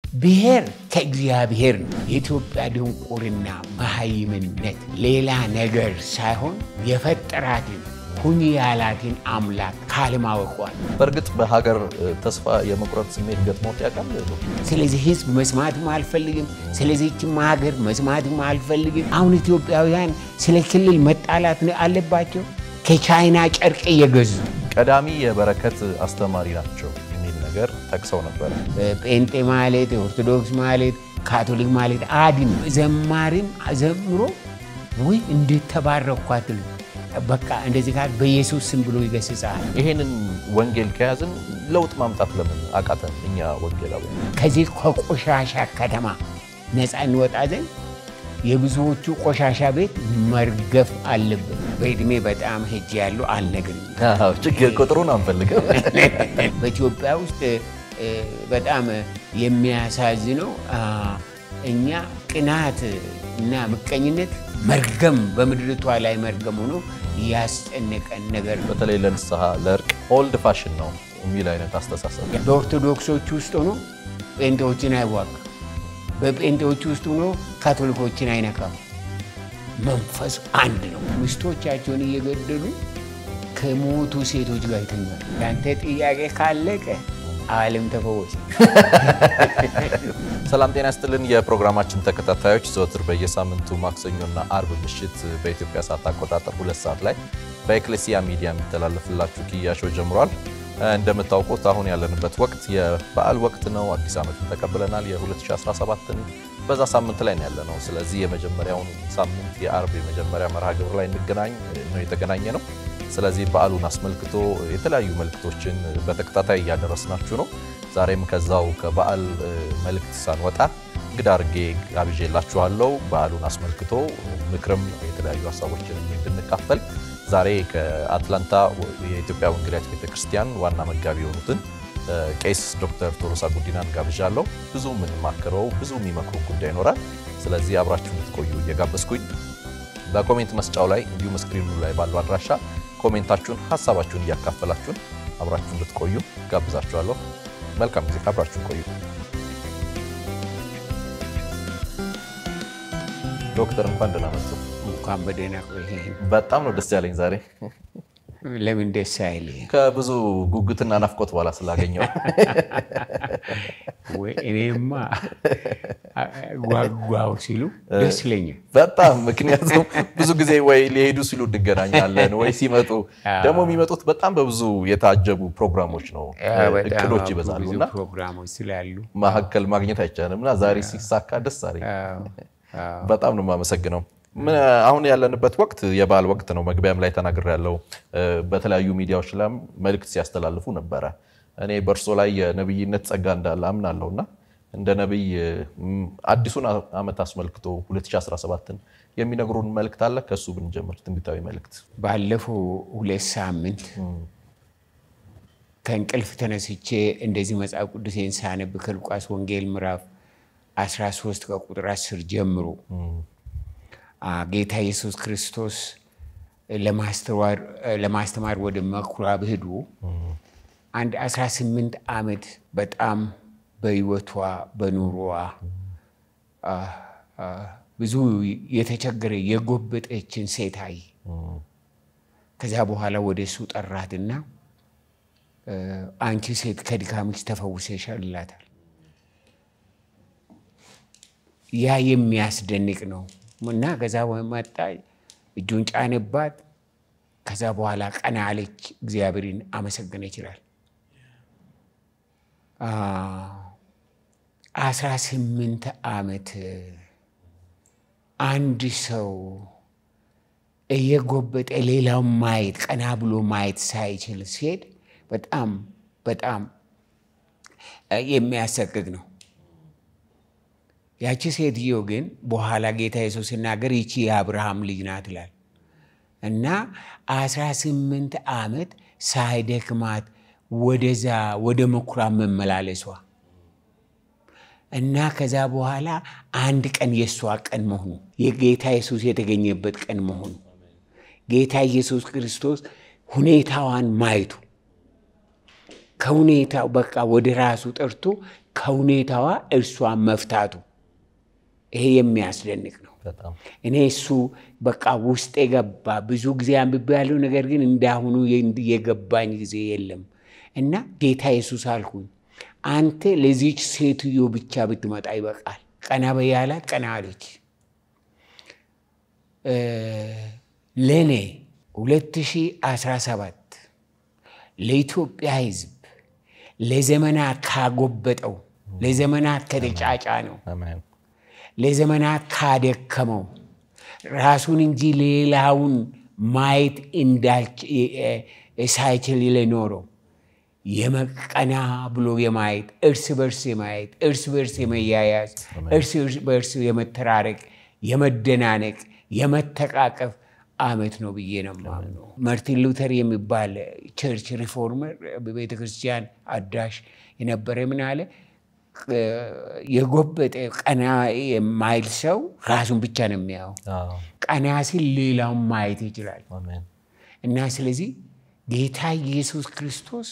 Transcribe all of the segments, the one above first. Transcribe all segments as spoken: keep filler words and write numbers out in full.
ብሔር ከእግዚአብሔር ነው። የኢትዮጵያ ድንቁርና መሃይምነት ሌላ ነገር ሳይሆን የፈጠራትን ሁኒ ያላትን አምላክ ካለማወቋል። በርግጥ በሀገር ተስፋ የመቁረጥ ስሜት ገጥሞት ያውቃል። ስለዚህ ህዝብ መስማትም አልፈልግም፣ ስለዚህ ሀገር መስማትም አልፈልግም። አሁን ኢትዮጵያውያን ስለ ክልል መጣላት አለባቸው። ከቻይና ጨርቅ እየገዙ ቀዳሚ የበረከት አስተማሪ ናቸው የሚል ነገር ጠቅሰው ነበር። ጴንጤ ማለት ኦርቶዶክስ ማለት ካቶሊክ ማለት አድን ዘማሪም ዘምሮ ወይ እንዴት ተባረኳት በቃ እንደዚህ ጋር በኢየሱስ ስም ብሎ ይገስጻል። ይሄንን ወንጌል ከያዝን ለውጥ ማምጣት ለምን አቃተን? እኛ ወንጌላዊ ከዚህ ከቆሻሻ ከተማ ነፃ እንወጣ ዘንድ የብዙዎቹ ቆሻሻ ቤት መርገፍ አለበት። በእድሜ በጣም ሄጅ ያለው አልነግርም። አዎ ችግር ቁጥሩን አንፈልግም። በኢትዮጵያ ውስጥ በጣም የሚያሳዝነው እኛ ቅናት እና ምቀኝነት መርገም በምድርቷ ላይ መርገም ሆኖ ያስጨነቀን ነገር በተለይ ለንስሐ ለእርቅ ኦልድ ፋሽን ነው የሚል አይነት አስተሳሰብ በኦርቶዶክሶች ውስጥ ሆኖ ጴንጤዎችን አይዋጋ፣ በጴንጤዎች ውስጥ ሆኖ ካቶሊኮችን አይነካም። መንፈስ አንድ ነው። ሚስቶቻቸውን እየገደሉ ከሞቱ ሴቶች ጋር ይተኛሉ። ያንተ ጥያቄ ካለቀ ዓለም ተፈወሰ። ሰላም ጤና ይስጥልን የፕሮግራማችን ተከታታዮች፣ ዘወትር በየሳምንቱ ማክሰኞና አርብ ምሽት በኢትዮጵያ ሰዓት አቆጣጠር ሁለት ሰዓት ላይ በኤክሌሲያ ሚዲያ የሚተላለፍላችሁ ኪያሾ ጀምሯል። እንደምታውቁት አሁን ያለንበት ወቅት የበዓል ወቅት ነው። አዲስ ዓመትን ተቀብለናል። የ2017ን በዛ ሳምንት ላይ ያለነው። ስለዚህ የመጀመሪያውን ሳምንት የአርብ የመጀመሪያ መርሃ ግብር ላይ እንገናኝ ነው የተገናኘ ነው። ስለዚህ በዓሉን አስመልክቶ የተለያዩ መልእክቶችን በተከታታይ እያደረስናችሁ ነው። ዛሬም ከዛው ከበዓል መልእክት ሳንወጣ እንግዳ አድርጌ ጋብዤላችኋለሁ። በዓሉን አስመልክቶ ምክርም የተለያዩ ሀሳቦችን እንድንካፈል ዛሬ ከአትላንታ የኢትዮጵያ ወንጌላዊት ቤተክርስቲያን ዋና መጋቢ የሆኑትን ቄስ ዶክተር ቶሎሳ ጉዲናን ጋብዣለሁ። ብዙ የምንማከረው ብዙ የሚመክሩ ጉዳይ ይኖራል። ስለዚህ አብራችሁ እንድትቆዩ እየጋበዝኩኝ በኮሜንት መስጫው ላይ እንዲሁም ስክሪኑ ላይ ባለው አድራሻ ኮሜንታችሁን ሐሳባችሁን እያካፈላችሁን አብራችሁ እንድትቆዩ ጋብዛችኋለሁ። መልካም ጊዜ አብራችሁ ቆዩ። ዶክተር እንኳን ደህና መጡ። እንኳን በደህና ቆየህ። በጣም ነው ደስ ያለኝ ዛሬ። ለምን ደስ አይልህ? ከብዙ ጉጉትና ናፍቆት በኋላ ስላገኘው ወይ እኔማ ጓጓው ሲሉ ደስ ይለኛል በጣም። ምክንያቱም ብዙ ጊዜ ወይ ሊሄዱ ሲሉ እንገናኛለን ወይ ሲመጡ ደግሞ የሚመጡት በጣም በብዙ የታጀቡ ፕሮግራሞች ነው። እቅዶች ይበዛሉና ፕሮግራሞች ስላሉ መሀከል ማግኘት አይቻልምና ዛሬ ሲሳካ ደስ አለኝ። በጣም ነው የማመሰግነው። አሁን ያለንበት ወቅት የበዓል ወቅት ነው። መግቢያም ላይ ተናግሬያለሁ። በተለያዩ ሚዲያዎች ላይ መልእክት ሲያስተላልፉ ነበረ። እኔ በእርሶ ላይ የነብይነት ጸጋ እንዳለ አምናለሁና እንደ ነብይ አዲሱን ዓመት አስመልክቶ ሁለት ሺህ አስራ ሰባትን የሚነግሩን መልእክት አለ? ከሱ ብንጀምር ትንቢታዊ መልእክት። ባለፈው ሁለት ሳምንት ከእንቅልፍ ተነስቼ እንደዚህ መጽሐፍ ቅዱሴን ሳነብ ከሉቃስ ወንጌል ምዕራፍ አስራ ሶስት ከቁጥር አስር ጀምሮ ጌታ ኢየሱስ ክርስቶስ ለማስተዋር ለማስተማር ወደ ምኩራብ ሄዶ አንድ አስራ ስምንት ዓመት በጣም በህይወቷ በኑሮዋ ብዙ የተቸገረ የጎበጠችን ሴት አይ ከዛ በኋላ ወደ እሱ ጠራትና አንቺ ሴት ከድካምሽ ተፈውሰሻል ይላታል። ያ የሚያስደንቅ ነው። እና ከዛ ወመጣ እጁን ጫነባት። ከዛ በኋላ ቀና አለች፣ እግዚአብሔርን አመሰገነ ይችላል። አስራ ስምንት ዓመት አንድ ሰው እየጎበጠ ሌላው ማየት ቀና ብሎ ማየት ሳይችል ሲሄድ በጣም በጣም የሚያሰቅቅ ነው። ያቺ ሴትዮ ግን በኋላ ጌታ ኢየሱስ ሲናገር ይቺ የአብርሃም ልጅ ናት ይላል። እና አስራ ስምንት ዓመት ሳይደክማት ወደዛ ወደ ምኩራብ መመላለሷ እና ከዛ በኋላ አንድ ቀን የሷ ቀን መሆኑ የጌታ ኢየሱስ የተገኘበት ቀን መሆኑ ጌታ ኢየሱስ ክርስቶስ ሁኔታዋን ማየቱ ከሁኔታው በቃ ወደ ራሱ ጠርቶ ከሁኔታዋ እርሷን መፍታቱ ይሄ የሚያስደንቅ ነው። በጣም እኔ እሱ በቃ ውስጥ የገባ ብዙ ጊዜ አንብቤያለሁ፣ ነገር ግን እንዳሁኑ የገባኝ ጊዜ የለም። እና ጌታ ኢየሱስ አልኩኝ አንተ ለዚች ሴትዮ ብቻ ብትመጣ ይበቃል። ቀና በያላት ቀና አለች። ለኔ ሁለት ሺህ አስራ ሰባት ለኢትዮጵያ ሕዝብ ለዘመናት ካጎበጠው ለዘመናት ከተጫጫ ነው አሜን ለዘመናት ካደከመው ራሱን እንጂ ሌላውን ማየት እንዳልች ሳይችል ለኖረው የመቀና ብሎ የማየት እርስ በርስ የማየት እርስ በርስ የመያያዝ እርስ በርስ የመተራረቅ የመደናነቅ የመተቃቀፍ ዓመት ነው ብዬ ነው የማምነው። ማርቲን ሉተር የሚባል ቸርች ሪፎርመር በቤተክርስቲያን አዳሽ የነበረ ምን አለ የጎበጠ ቀና የማይል ሰው ራሱን ብቻ ነው የሚያው ቀና ሲል ሌላውን ማየት ይችላል። አሜን እና ስለዚህ ጌታ ኢየሱስ ክርስቶስ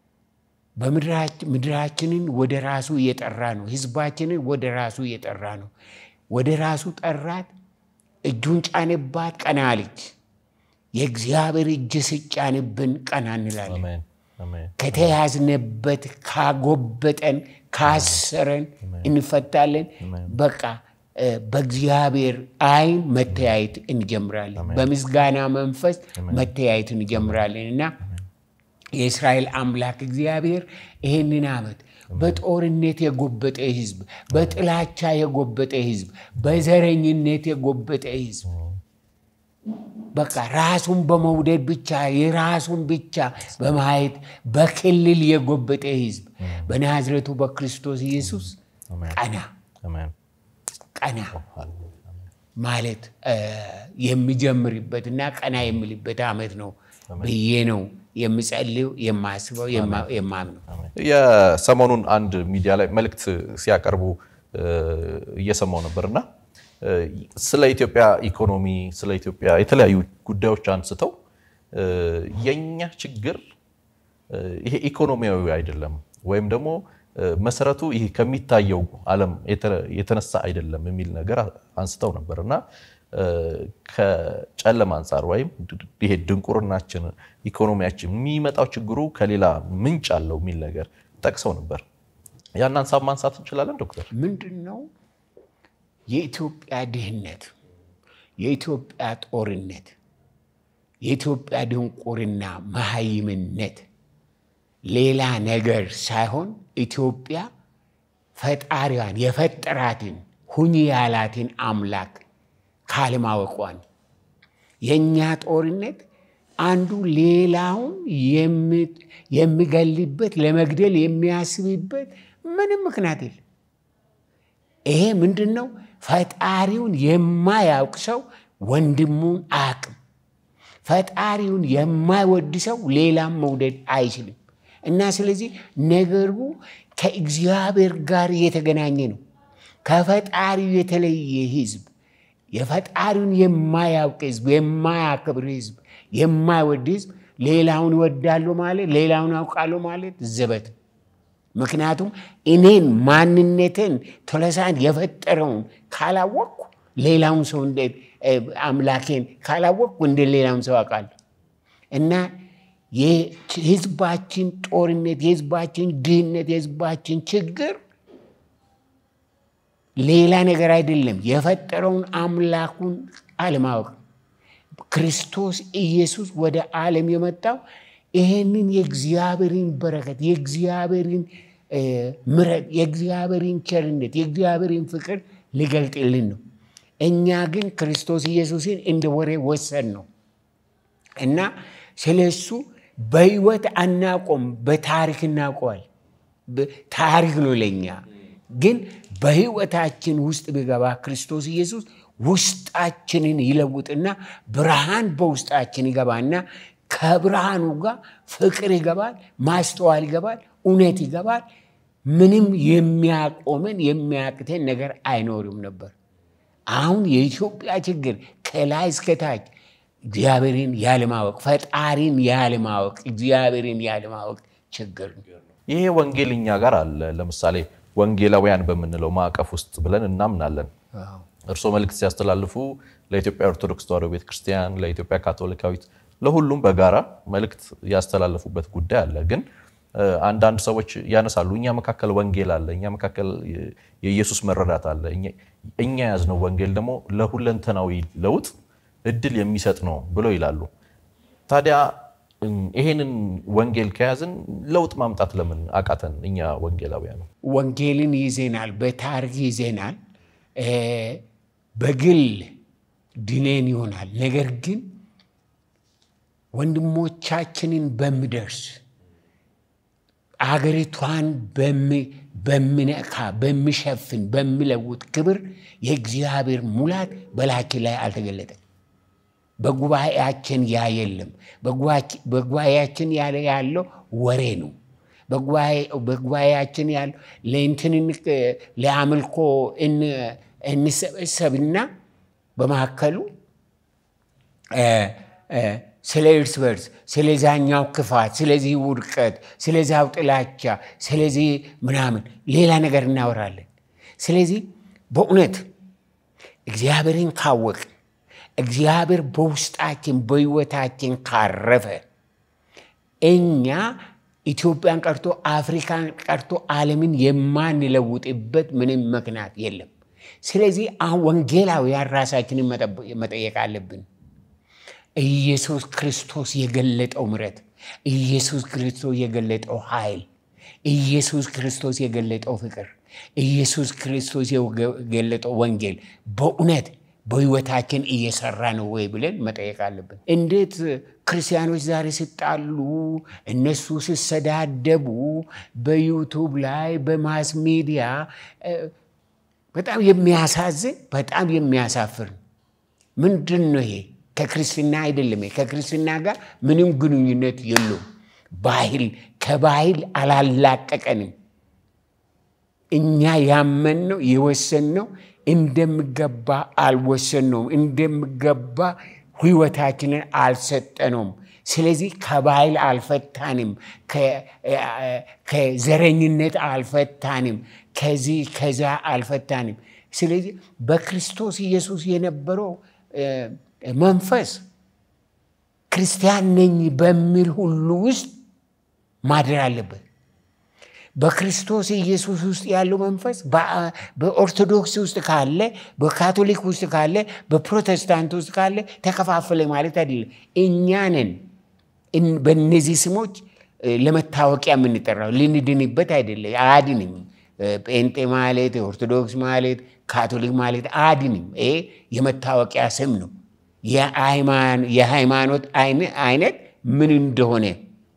በምድራችንን ወደ ራሱ እየጠራ ነው። ህዝባችንን ወደ ራሱ እየጠራ ነው። ወደ ራሱ ጠራት፣ እጁን ጫነባት፣ ቀና አለች። የእግዚአብሔር እጅ ሲጫንብን ቀና እንላለን። አሜን አሜን ከተያዝነበት ካጎበጠን ካሰረን እንፈታለን። በቃ በእግዚአብሔር አይን መተያየት እንጀምራለን። በምስጋና መንፈስ መተያየት እንጀምራለን። እና የእስራኤል አምላክ እግዚአብሔር ይሄንን ዓመት በጦርነት የጎበጠ ህዝብ፣ በጥላቻ የጎበጠ ህዝብ፣ በዘረኝነት የጎበጠ ህዝብ በቃ ራሱን በመውደድ ብቻ የራሱን ብቻ በማየት በክልል የጎበጠ ህዝብ በናዝሬቱ በክርስቶስ ኢየሱስ ቀና አሜን ቀና ማለት የሚጀምርበትና ቀና የሚልበት ዓመት ነው ብዬ ነው የምጸልየው የማስበው የማምነው። የሰሞኑን አንድ ሚዲያ ላይ መልእክት ሲያቀርቡ እየሰማው ነበርና ስለ ኢትዮጵያ ኢኮኖሚ ስለ ኢትዮጵያ የተለያዩ ጉዳዮች አንስተው የኛ ችግር ይሄ ኢኮኖሚያዊ አይደለም ወይም ደግሞ መሰረቱ ይሄ ከሚታየው ዓለም የተነሳ አይደለም የሚል ነገር አንስተው ነበርና ከጨለማ አንፃር ወይም ይሄ ድንቁርናችን ኢኮኖሚያችን የሚመጣው ችግሩ ከሌላ ምንጭ አለው የሚል ነገር ጠቅሰው ነበር። ያን አንሳብ ማንሳት እንችላለን ዶክተር? ምንድነው የኢትዮጵያ ድህነት፣ የኢትዮጵያ ጦርነት፣ የኢትዮጵያ ድንቁርና መሃይምነት ሌላ ነገር ሳይሆን ኢትዮጵያ ፈጣሪዋን የፈጠራትን ሁኚ ያላትን አምላክ ካለማወቋን የኛ ጦርነት አንዱ ሌላውን የሚገልበት ለመግደል የሚያስብበት ምንም ምክንያት የለም። ይሄ ምንድነው? ፈጣሪውን የማያውቅ ሰው ወንድሙን አያውቅም። ፈጣሪውን የማይወድ ሰው ሌላም መውደድ አይችልም። እና ስለዚህ ነገሩ ከእግዚአብሔር ጋር የተገናኘ ነው። ከፈጣሪው የተለየ ህዝብ፣ የፈጣሪውን የማያውቅ ህዝብ፣ የማያከብር ህዝብ፣ የማይወድ ህዝብ ሌላውን ይወዳሉ ማለት ሌላውን ያውቃሉ ማለት ዘበት። ምክንያቱም እኔን ማንነቴን ቶለሳን የፈጠረውን ካላወቅኩ ሌላውን ሰው እንደ አምላኬን ካላወቅኩ እንደ ሌላውን ሰው አውቃለሁ። እና የህዝባችን ጦርነት፣ የህዝባችን ድህነት፣ የህዝባችን ችግር ሌላ ነገር አይደለም፣ የፈጠረውን አምላኩን አለማወቅ። ክርስቶስ ኢየሱስ ወደ ዓለም የመጣው ይሄንን የእግዚአብሔርን በረከት፣ የእግዚአብሔርን ምሕረት፣ የእግዚአብሔርን ቸርነት፣ የእግዚአብሔርን ፍቅር ሊገልጥልን ነው። እኛ ግን ክርስቶስ ኢየሱስን እንደ ወሬ ወሰን ነው እና ስለሱ በህይወት አናቆም፣ በታሪክ እናቆል። ታሪክ ነው ለኛ። ግን በህይወታችን ውስጥ ቢገባ ክርስቶስ ኢየሱስ ውስጣችንን ይለውጥና ብርሃን በውስጣችን ይገባና ከብርሃኑ ጋር ፍቅር ይገባል፣ ማስተዋል ይገባል፣ እውነት ይገባል። ምንም የሚያቆመን የሚያቅተን ነገር አይኖርም ነበር። አሁን የኢትዮጵያ ችግር ከላይ እስከ ታች እግዚአብሔርን ያለማወቅ፣ ፈጣሪን ያለማወቅ፣ እግዚአብሔርን ያለማወቅ ችግር ነው። ይሄ ወንጌልኛ ጋር አለ። ለምሳሌ ወንጌላውያን በመንለው ማዕቀፍ ውስጥ ብለን እናምናለን እርሶ መልእክት ሲያስተላልፉ ለኢትዮጵያ ኦርቶዶክስ ተዋሕዶ ቤተክርስቲያን ለኢትዮጵያ ካቶሊካዊት ለሁሉም በጋራ መልእክት ያስተላልፉበት ጉዳይ አለ ግን አንዳንድ ሰዎች ያነሳሉ እኛ መካከል ወንጌል አለ እኛ መካከል የኢየሱስ መረዳት አለ እኛ ያዝነው ወንጌል ደግሞ ለሁለንተናዊ ለውጥ እድል የሚሰጥ ነው ብለው ይላሉ ታዲያ ይሄንን ወንጌል ከያዝን ለውጥ ማምጣት ለምን አቃተን እኛ ወንጌላውያን ነው ወንጌልን ይዘናል በታሪክ ይዘናል በግል ድነን ይሆናል ነገር ግን ወንድሞቻችንን በመደርስ አገሪቷን በሚነካ በሚሸፍን በሚለውጥ ክብር የእግዚአብሔር ሙላት በላያችን ላይ አልተገለጠም በጉባኤያችን ያ የለም በጉባኤያችን ያለ ያለው ወሬ ነው በጉባኤ በጉባኤያችን ያለው ለእንትን ለአምልኮ እን እንሰብሰብና በማከሉ ስለ እርስ በርስ ስለዛኛው ክፋት ስለዚህ ውድቀት ስለዛው ጥላቻ ስለዚህ ምናምን ሌላ ነገር እናወራለን ስለዚህ በእውነት እግዚአብሔርን ካወቅ እግዚአብሔር በውስጣችን በህይወታችን ካረፈ እኛ ኢትዮጵያን ቀርቶ አፍሪካን ቀርቶ ዓለምን የማንለውጥበት ምንም ምክንያት የለም ስለዚህ አሁን ወንጌላውያን ራሳችንን መጠየቅ አለብን ኢየሱስ ክርስቶስ የገለጠው ምሕረት ኢየሱስ ክርስቶስ የገለጠው ኃይል ኢየሱስ ክርስቶስ የገለጠው ፍቅር ኢየሱስ ክርስቶስ የገለጠው ወንጌል በእውነት በህይወታችን እየሰራ ነው ወይ ብለን መጠየቅ አለብን እንዴት ክርስቲያኖች ዛሬ ሲጣሉ እነሱ ሲሰዳደቡ በዩቲዩብ ላይ በማስ ሚዲያ በጣም የሚያሳዝን በጣም የሚያሳፍር ምንድነው ይሄ ከክርስቲና አይደለም ከክርስቲና ጋር ምንም ግንኙነት የለውም ባህል ከባህል አላላቀቀንም እኛ ያመንነው የወሰንነው እንደምገባ አልወሰንነው እንደምገባ ህይወታችንን አልሰጠነውም ስለዚህ ከባህል አልፈታንም ከዘረኝነት አልፈታንም ከዚህ ከዛ አልፈታንም ስለዚህ በክርስቶስ ኢየሱስ የነበረው መንፈስ ክርስቲያን ነኝ በሚል ሁሉ ውስጥ ማደር አለበት በክርስቶስ ኢየሱስ ውስጥ ያለው መንፈስ በኦርቶዶክስ ውስጥ ካለ በካቶሊክ ውስጥ ካለ በፕሮቴስታንት ውስጥ ካለ ተከፋፈለ ማለት አይደለም እኛንን በእነዚህ ስሞች ለመታወቂያ የምንጠራው ልንድንበት አይደለም አድንም ጴንጤ ማለት ኦርቶዶክስ ማለት ካቶሊክ ማለት አድንም ይሄ የመታወቂያ ስም ነው የሃይማኖት አይነት ምን እንደሆነ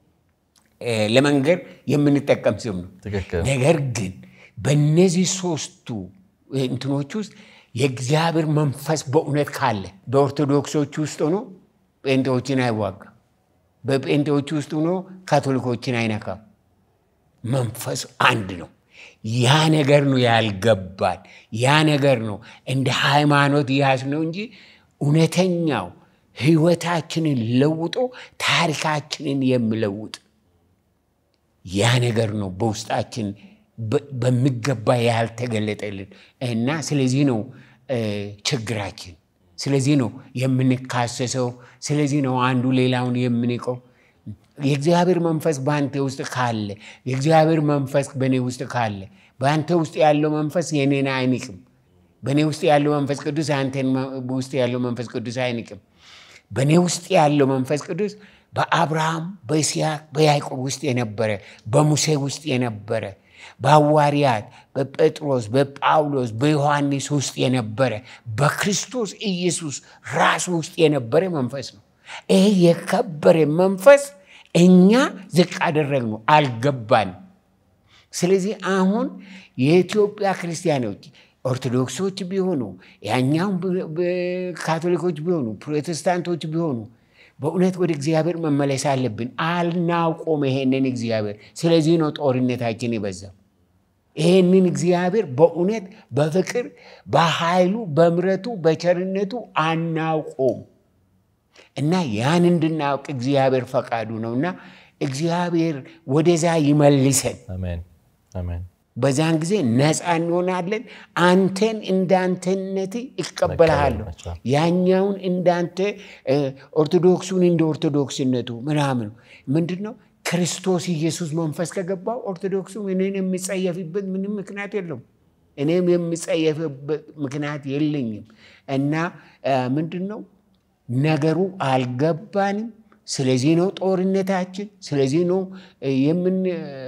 ለመንገር የምንጠቀም ስም ነው ነገር ግን በእነዚህ ሶስቱ እንትኖች ውስጥ የእግዚአብሔር መንፈስ በእውነት ካለ በኦርቶዶክሶች ውስጥ ሆኖ ጴንጤዎችን አይዋጋ በጴንጤዎች ውስጥ ሆኖ ካቶሊኮችን አይነካ መንፈስ አንድ ነው ያ ነገር ነው ያልገባን ያ ነገር ነው እንደ ሃይማኖት ያስነው እንጂ እውነተኛው ህይወታችንን ለውጦ ታሪካችንን የሚለውጥ ያ ነገር ነው በውስጣችን በሚገባ ያልተገለጠልን እና ስለዚህ ነው ችግራችን ስለዚህ ነው የምንካሰሰው ስለዚህ ነው አንዱ ሌላውን የምንቀው የእግዚአብሔር መንፈስ ባንተ ውስጥ ካለ የእግዚአብሔር መንፈስ በኔ ውስጥ ካለ ባንተ ውስጥ ያለው መንፈስ የኔን አይንቅም በኔ ውስጥ ያለው መንፈስ ቅዱስ አንተን ውስጥ ያለው መንፈስ ቅዱስ አይንቅም በኔ ውስጥ ያለው መንፈስ ቅዱስ በአብርሃም በይስሐቅ በያዕቆብ ውስጥ የነበረ በሙሴ ውስጥ የነበረ በሐዋርያት በጴጥሮስ በጳውሎስ በዮሐንስ ውስጥ የነበረ በክርስቶስ ኢየሱስ ራስ ውስጥ የነበረ መንፈስ ነው ይሄ የከበረ መንፈስ እኛ ዝቅ አደረግነው አልገባን ስለዚህ አሁን የኢትዮጵያ ክርስቲያኖች ኦርቶዶክሶች ቢሆኑ ያኛው ካቶሊኮች ቢሆኑ ፕሮቴስታንቶች ቢሆኑ በእውነት ወደ እግዚአብሔር መመለስ አለብን አልናውቆም ይሄንን እግዚአብሔር ስለዚህ ነው ጦርነታችን ይበዛው ይሄንን እግዚአብሔር በእውነት በፍቅር በኃይሉ በምሕረቱ በቸርነቱ አናውቆም እና ያን እንድናውቅ እግዚአብሔር ፈቃዱ ነውና እግዚአብሔር ወደዛ ይመልሰን አሜን አሜን በዛን ጊዜ ነፃ እንሆናለን አንተን እንዳንተነት ይቀበላሉ ያኛውን እንዳንተ ኦርቶዶክሱን እንደ ኦርቶዶክስነቱ ምናምን ምንድነው ክርስቶስ ኢየሱስ መንፈስ ከገባው ኦርቶዶክሱ እኔን የሚጸየፍበት ምንም ምክንያት የለም እኔም የሚጸየፍበት ምክንያት የለኝም እና ምንድነው ነገሩ አልገባንም ስለዚህ ነው ጦርነታችን ስለዚህ ነው የምን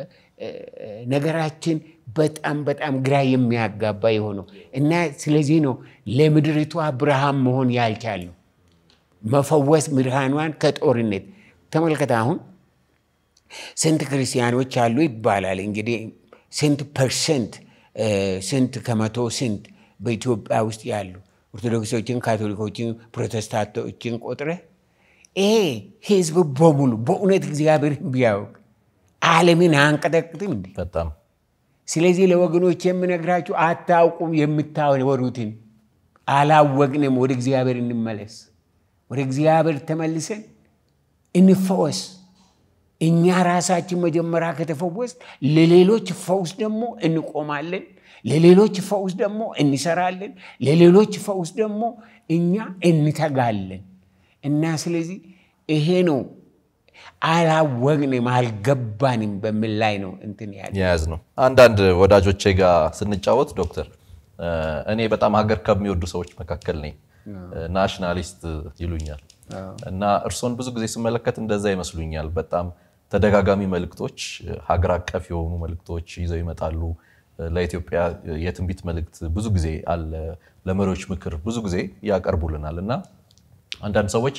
ነገራችን በጣም በጣም ግራ የሚያጋባ የሆነው እና ስለዚህ ነው ለምድሪቱ አብርሃም መሆን ያልቻለው መፈወስ ምድሃኗን ከጦርነት ተመልከታ አሁን ስንት ክርስቲያኖች አሉ ይባላል እንግዲህ ስንት ፐርሰንት ስንት ከመቶ ስንት በኢትዮጵያ ውስጥ ያሉ ኦርቶዶክሶችን ካቶሊኮችን ፕሮቴስታንቶችን ቆጥረ ኤ ህዝብ በሙሉ በእውነት እግዚአብሔር ቢያውቅ ዓለምን አንቀጠቅጥም እንዴ በጣም ስለዚህ ለወገኖች የምነግራችሁ አታውቁም የምታወሩትን አላወቅንም ወደ እግዚአብሔር እንመለስ ወደ እግዚአብሔር ተመልሰን እንፈወስ እኛ ራሳችን መጀመሪያ ከተፈወስ ለሌሎች ፈውስ ደግሞ እንቆማለን ለሌሎች ፈውስ ደግሞ እንሰራለን ለሌሎች ፈውስ ደግሞ እኛ እንተጋለን እና ስለዚህ ይሄ ነው አላወቅንም አልገባንም በሚል ላይ ነው እንትን ያዝ ነው አንዳንድ ወዳጆቼ ጋር ስንጫወት ዶክተር እኔ በጣም ሀገር ከሚወዱ ሰዎች መካከል ነኝ ናሽናሊስት ይሉኛል እና እርሶን ብዙ ጊዜ ስመለከት እንደዛ ይመስሉኛል በጣም ተደጋጋሚ መልእክቶች ሀገር አቀፍ የሆኑ መልእክቶች ይዘው ይመጣሉ ለኢትዮጵያ የትንቢት መልእክት ብዙ ጊዜ አለ ለመሪዎች ምክር ብዙ ጊዜ ያቀርቡልናል እና አንዳንድ ሰዎች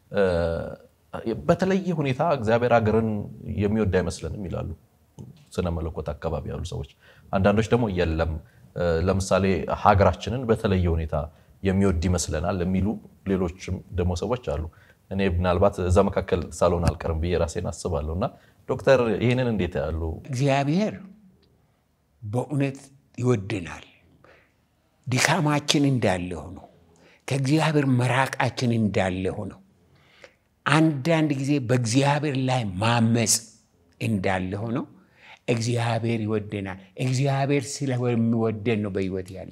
በተለየ ሁኔታ እግዚአብሔር ሀገርን የሚወድ አይመስልንም ይላሉ ስነ መለኮት አካባቢ ያሉ ሰዎች አንዳንዶች ደግሞ የለም ለምሳሌ ሀገራችንን በተለየ ሁኔታ የሚወድ ይመስለናል የሚሉ ሌሎችም ደግሞ ሰዎች አሉ እኔ ምናልባት እዛ መካከል ሳሎን አልቀርም ብዬ ራሴን አስባለሁና ዶክተር ይሄንን እንዴት ያሉ እግዚአብሔር በእውነት ይወድናል ድካማችን እንዳለ ሆኖ ከእግዚአብሔር መራቃችን እንዳለ ሆኖ አንዳንድ ጊዜ በእግዚአብሔር ላይ ማመጽ እንዳለ ሆኖ እግዚአብሔር ይወደናል እግዚአብሔር ስለሚወደን ነው በህይወት ያለ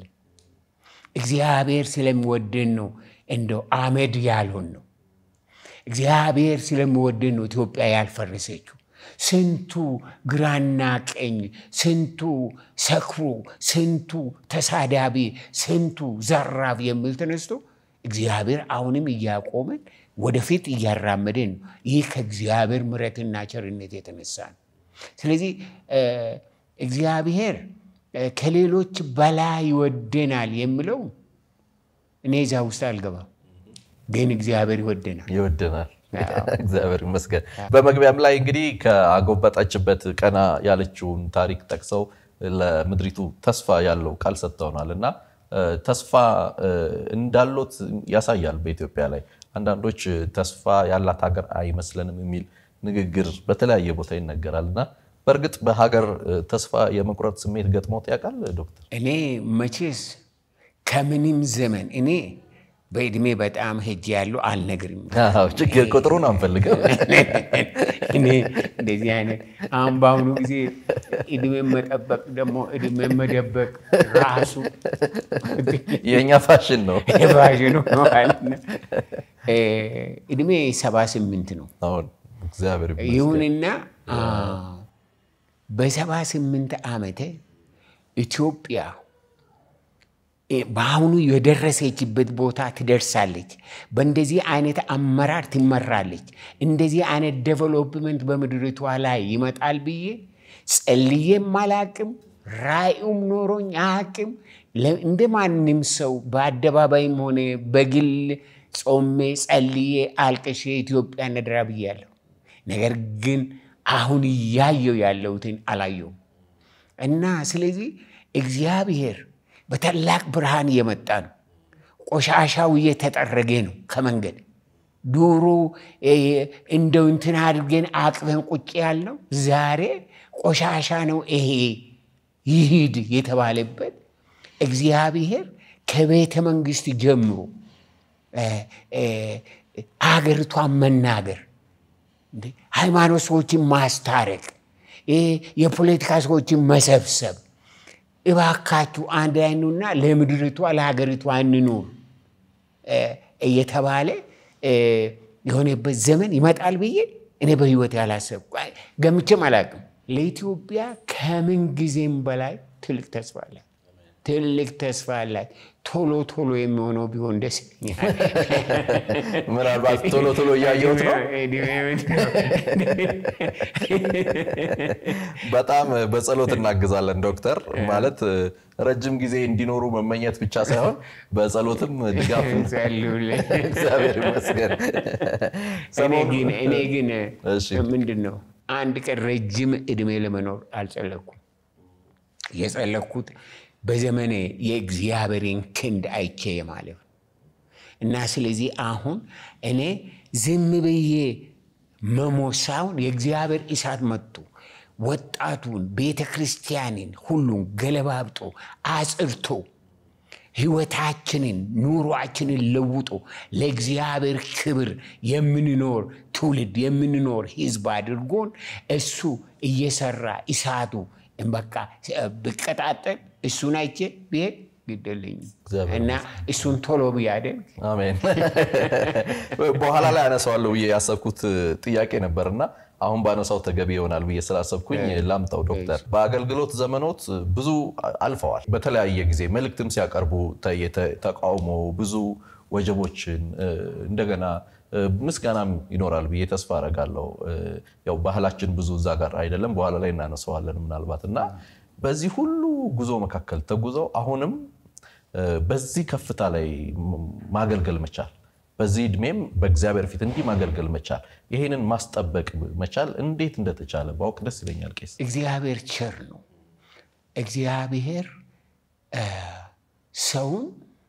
እግዚአብሔር ስለሚወደን ነው እንደው አመድ ያልሆን ነው እግዚአብሔር ስለሚወደን ነው ኢትዮጵያ ያልፈረሰችው ስንቱ ግራና ቀኝ ስንቱ ሰክሩ ስንቱ ተሳዳቢ ስንቱ ዘራፍ የሚል ተነስቶ እግዚአብሔር አሁንም ያቆመን ወደፊት ያራመደን ይህ ከእግዚአብሔር ምሕረትና ቸርነት የተነሳ ነው ስለዚህ እግዚአብሔር ከሌሎች በላይ ይወደናል የሚለው እኔ እዛ ውስጥ አልገባም ግን እግዚአብሔር ይወደናል ይወደናል እግዚአብሔር ይመስገን በመግቢያም ላይ እንግዲህ ከአጎበጣችበት ቀና ያለችውን ታሪክ ጠቅሰው ለምድሪቱ ተስፋ ያለው ቃል ሰጥተውናልና ተስፋ እንዳሉት ያሳያል በኢትዮጵያ ላይ አንዳንዶች ተስፋ ያላት ሀገር አይመስልንም የሚል ንግግር በተለያየ ቦታ ይነገራልና በርግጥ በሀገር ተስፋ የመቁረጥ ስሜት ገጥሞት ያውቃል ዶክተር እኔ መቼስ ከምንም ዘመን እኔ በእድሜ በጣም ሄጅ ያለው አልነግርም አዎ ችግር ቁጥሩን አንፈልግም እኔ እንደዚህ አይነት አሁን ባሁኑ ጊዜ እድሜ መጠበቅ ደግሞ እድሜ መደበቅ ራሱ የኛ ፋሽን ነው ፋሽን ነው ማለት ነው እድሜ ሰባ ስምንት ነው አሁን እግዚአብሔር ይመስገን ይሁንና በሰባ ስምንት ዓመቴ ኢትዮጵያ ባሁኑ የደረሰችበት ቦታ ትደርሳለች በእንደዚህ አይነት አመራር ትመራለች እንደዚህ አይነት ዴቨሎፕመንት በመድረቷ ላይ ይመጣል ብዬ ጸልዬ ማላቅም ራእዩም ኖሮኝ አቅም እንደማንም ሰው በአደባባይም ሆነ በግል ጾሜ ጸልዬ አልቀሽ ኢትዮጵያ ነድራ ብያለሁ ነገር ግን አሁን ያየው ያለውትን አላየው እና ስለዚህ እግዚአብሔር በተላቅ ብርሃን የመጣ ነው ቆሻሻው የተጠረገ ነው ከመንገድ ዱሮ እንደው እንትን አድርገን አቅበን ቁጭ ያልነው ዛሬ ቆሻሻ ነው ይሄ ይሂድ የተባለበት እግዚአብሔር ከቤተ መንግስት ጀምሮ አገርቷን መናገር እንዴ ሃይማኖት ሰዎችን ማስታረቅ የፖለቲካ ሰዎችን መሰብሰብ እባካችሁ አንድ አይኑና ለምድሪቷ ለሀገሪቷ እንኑር እየተባለ የሆነበት ዘመን ይመጣል ብዬ እኔ በህይወት ያላሰብኩ ገምቼም አላውቅም። ለኢትዮጵያ ከምን ጊዜም በላይ ትልቅ ተስፋ አላት። ትልቅ ተስፋ አላት። ቶሎ ቶሎ የሚሆነው ቢሆን ደስ ይለኛል። ምናልባት ቶሎ ቶሎ እያየሁት ነው። በጣም በጸሎት እናግዛለን ዶክተር። ማለት ረጅም ጊዜ እንዲኖሩ መመኘት ብቻ ሳይሆን በጸሎትም ድጋፍ ጸልዩልኝ። እግዚአብሔር ይመስገን። እኔ ግን ምንድነው አንድ ቀን ረጅም እድሜ ለመኖር አልጸለኩም። የጸለኩት በዘመኔ የእግዚአብሔርን ክንድ አይቼ ማለት እና ስለዚህ አሁን እኔ ዝም ብዬ መሞሳውን የእግዚአብሔር እሳት መጥቶ ወጣቱን ቤተክርስቲያንን ሁሉን ገለባብጦ አጽርቶ ህይወታችንን ኑሯችንን ለውጦ ለእግዚአብሔር ክብር የምንኖር ትውልድ የምንኖር ህዝብ አድርጎን እሱ እየሰራ እሳቱ እንበቃ በቀጣጠል እሱን አይቼ ቢሄድ ግደልኝ እና እሱን ቶሎ ቢያደርግ አሜን። በኋላ ላይ አነሳዋለሁ ብዬ ያሰብኩት ጥያቄ ነበርና አሁን ባነሳው ተገቢ ይሆናል ብዬ ስላሰብኩኝ ላምጣው ዶክተር። በአገልግሎት ዘመኖት ብዙ አልፈዋል። በተለያየ ጊዜ መልእክትም ሲያቀርቡ ተቃውሞ ብዙ ወጀቦችን እንደገና ምስጋናም ይኖራል ብዬ ተስፋ አደርጋለሁ። ያው ባህላችን ብዙ እዛ ጋር አይደለም፣ በኋላ ላይ እናነሳዋለን ምናልባትና በዚህ ሁሉ ጉዞ መካከል ተጉዘው አሁንም በዚህ ከፍታ ላይ ማገልገል መቻል፣ በዚህ እድሜም በእግዚአብሔር ፊት እንዲህ ማገልገል መቻል፣ ይሄንን ማስጠበቅ መቻል እንዴት እንደተቻለ ባውቅ ደስ ይለኛል። ቄስ እግዚአብሔር ቸር ነው። እግዚአብሔር ሰውን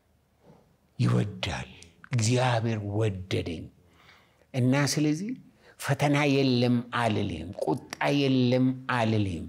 ይወዳል። እግዚአብሔር ወደደኝ እና ስለዚህ ፈተና የለም አልልም፣ ቁጣ የለም አልልም፣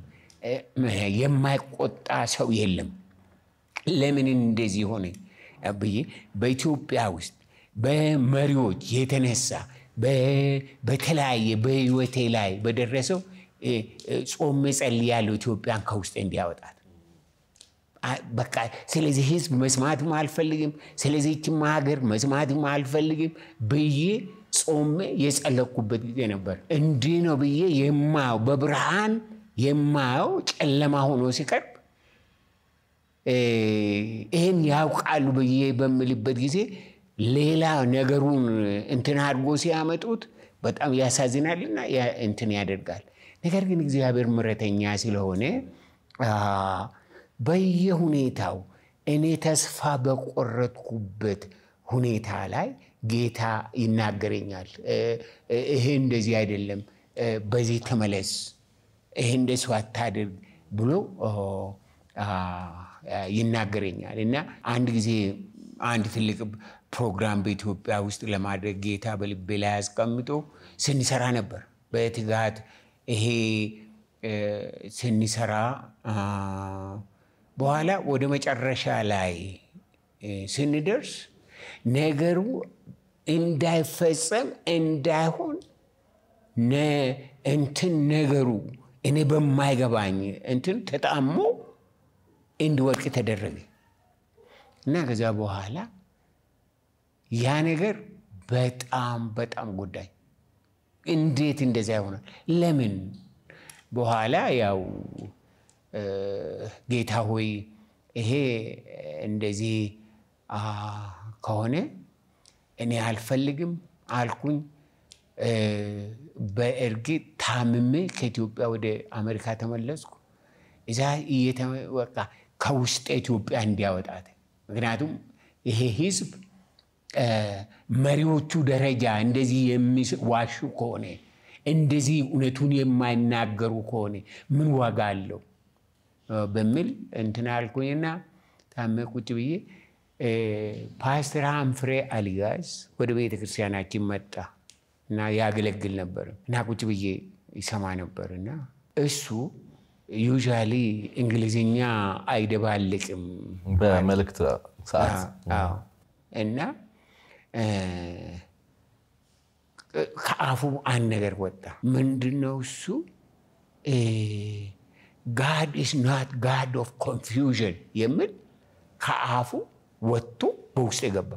የማይቆጣ ሰው የለም። ለምን እንደዚህ ሆነ ብዬ በኢትዮጵያ ውስጥ በመሪዎች የተነሳ በተለያየ በህይወቴ ላይ በደረሰው ጾም ጸልያለሁ ኢትዮጵያን ከውስጥ እንዲያወጣት። በቃ ስለዚህ ህዝብ መስማትም አልፈልግም፣ ስለዚህችም ሀገር መስማትም አልፈልግም ብዬ ጾም የጸለኩበት ጊዜ ነበር። እንዲህ ነው ብዬ የማየው በብርሃን የማየው ጨለማ ሆኖ ሲቀርብ ይሄን ያውቃሉ ብዬ በምልበት ጊዜ ሌላ ነገሩን እንትን አድርጎ ሲያመጡት በጣም ያሳዝናልና እንትን ያደርጋል። ነገር ግን እግዚአብሔር ምሕረተኛ ስለሆነ በየሁኔታው እኔ ተስፋ በቆረጥኩበት ሁኔታ ላይ ጌታ ይናገረኛል። ይሄ እንደዚህ አይደለም፣ በዚህ ተመለስ፣ ይሄ እንደሱ አታድርግ ብሎ ይናገረኛል። እና አንድ ጊዜ አንድ ትልቅ ፕሮግራም በኢትዮጵያ ውስጥ ለማድረግ ጌታ በልቤ ላይ አስቀምጦ ስንሰራ ነበር በትጋት። ይሄ ስንሰራ በኋላ ወደ መጨረሻ ላይ ስንደርስ ነገሩ እንዳይፈጸም እንዳይሆን እንትን ነገሩ እኔ በማይገባኝ እንትን ተጣሞ እንዲወድቅ ተደረገ እና ከዛ በኋላ ያ ነገር በጣም በጣም ጎዳኝ። እንዴት እንደዛ ይሆናል? ለምን? በኋላ ያው ጌታ ሆይ ይሄ እንደዚህ ከሆነ እኔ አልፈልግም አልኩኝ። በእርግጥ ታምሜ ከኢትዮጵያ ወደ አሜሪካ ተመለስኩ። እዛ እየተወቃ ከውስጥ ኢትዮጵያ እንዲያወጣት። ምክንያቱም ይሄ ህዝብ መሪዎቹ ደረጃ እንደዚህ የሚዋሹ ከሆነ እንደዚህ እውነቱን የማይናገሩ ከሆነ ምን ዋጋ አለው በሚል እንትን አልኩኝና ታመ ቁጭ ብዬ ፓስተር ሃምፍሬ አሊጋዝ ወደ ቤተ ክርስቲያናችን መጣ እና ያገለግል ነበር እና ቁጭ ብዬ ይሰማ ነበርና እሱ ዩዥዋሊ እንግሊዝኛ አይደባልቅም በመልእክት ሰዓት። አዎ እና ከአፉ አንድ ነገር ወጣ። ምንድነው እሱ? God is not God of confusion የሚል ከአፉ ወጥቶ በውስጥ የገባ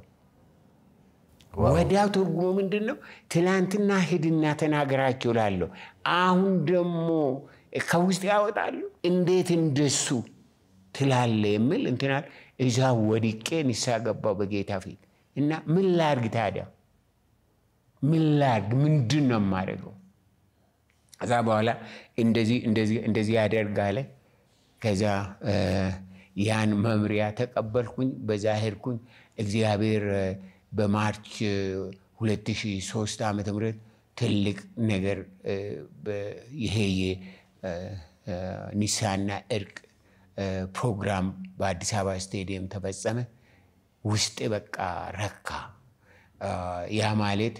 ወዲያው ትርጉሙ ምንድነው ትላንትና ሄድና ተናገራቸው ላለው አሁን ደግሞ ከውስጥ ያወጣሉ እንዴት እንደሱ ትላለ የሚል እንትና እዛ ወድቄ ንሳገባው በጌታ ፊት እና ምን ላርግ ታዲያ ምን ላርግ ምንድነው ማረገው ከዛ በኋላ እንደዚህ እንደዚህ እንደዚህ ያደርጋለ ከዛ ያን መምሪያ ተቀበልኩኝ በዛ ሄድኩኝ እግዚአብሔር በማርች ሁለት ሺህ ሶስት ዓመተ ምህረት ትልቅ ነገር ይሄ ኒሳና እርቅ ፕሮግራም በአዲስ አበባ ስቴዲየም ተፈጸመ ውስጥ በቃ ረካ ያ ማለት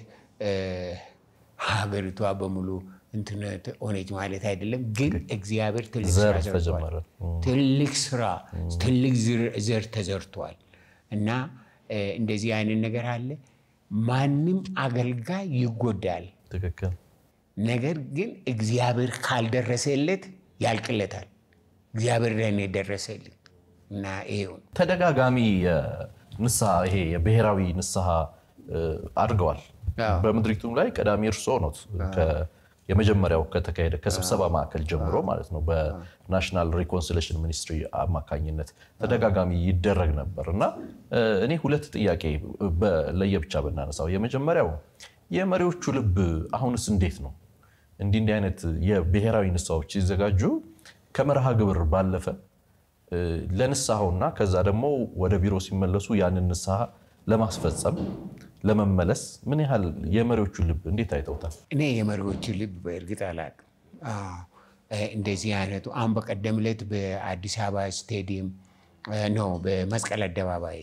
ሀገሪቷ በሙሉ ኢንተርኔት ኦኔጅ ማለት አይደለም ግን እግዚአብሔር ትልቅ ስራ ሰርቷል ትልቅ ስራ ትልቅ ዘር ተዘርቷል እና እንደዚህ አይነት ነገር አለ ማንንም አገልጋይ ይጎዳል ትክክል ነገር ግን እግዚአብሔር ካልደረሰለት ያልቅለታል እግዚአብሔር ለኔ ደረሰልኝ እና ይሄው ተደጋጋሚ ንስሐ ይሄ የብሔራዊ ንስሐ አድርገዋል በመድሪቱም ላይ ቀዳሚ እርሶ ነው የመጀመሪያው ከተካሄደ ከስብሰባ ማዕከል ጀምሮ ማለት ነው በናሽናል ሪኮንሲሊየሽን ሚኒስትሪ አማካኝነት ተደጋጋሚ ይደረግ ነበርና እኔ ሁለት ጥያቄ ለየብቻ በእናነሳው የመጀመሪያው የመሪዎቹ ልብ አሁንስ እንዴት ነው እንዲህ እንዲህ አይነት የብሔራዊ ንስሐዎች ይዘጋጁ ከመርሃ ግብር ባለፈ ለንስሐውና ከዛ ደግሞ ወደ ቢሮ ሲመለሱ ያንን ንስሐ ለማስፈጸም ለመመለስ ምን ያህል የመሪዎቹ ልብ እንዴት አይተውታል እኔ የመሪዎቹ ልብ በእርግጥ አላቅ እንደዚህ አይነቱ አሁን በቀደም ዕለት በአዲስ አበባ ስቴዲየም ነው በመስቀል አደባባይ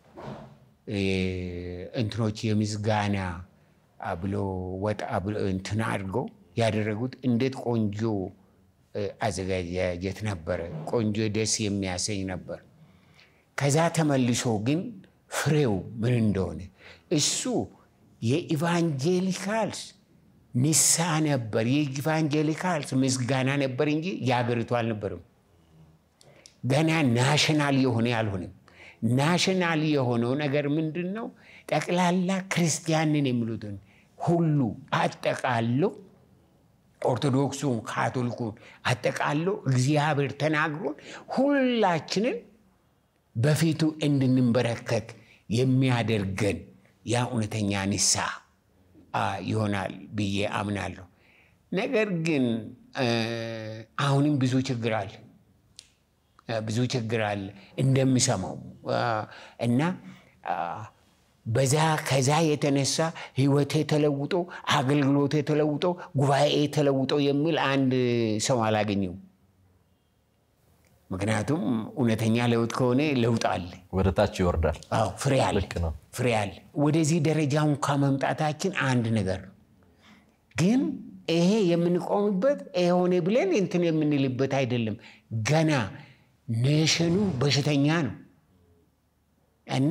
እንትኖች የምስጋና ብሎ ወጣ ብሎ እንትና አድርገው ያደረጉት እንዴት ቆንጆ አዘጋጅት ነበር ቆንጆ ደስ የሚያሰኝ ነበር ከዛ ተመልሶ ግን ፍሬው ምን እንደሆነ እሱ የኢቫንጀሊካልስ ንሳ ነበር የኢቫንጀሊካልስ ምስጋና ነበር እንጂ ያገሪቱ አልነበረም ገና ናሽናል የሆነ ያልሆነ ናሽናል የሆነው ነገር ምንድነው ጠቅላላ ክርስቲያንን የሚሉትን ሁሉ አጠቃሎ ኦርቶዶክሱን ካቶሊኩን አጠቃሎ እግዚአብሔር ተናግሮን ሁላችንን በፊቱ እንድንበረከክ የሚያደርገን ያ እውነተኛ ንስሐ ይሆናል ብዬ አምናለሁ ነገር ግን አሁንም ብዙ ችግር አለ ብዙ ችግር አለ እንደምሰማው እና በዛ ከዛ የተነሳ ህይወቴ ተለውጦ አገልግሎቴ ተለውጦ ጉባኤ ተለውጦ የሚል አንድ ሰው አላገኘው ምክንያቱም እውነተኛ ለውጥ ከሆነ ለውጥ አለ ወደ ታች ይወርዳል አዎ ፍሬ አለ ፍሬ አለ ወደዚህ ደረጃው ከመምጣታችን አንድ ነገር ግን ይሄ የምንቆምበት ይሄ ብለን እንትን የምንልበት አይደለም ገና ኔሽኑ በሽተኛ ነው እና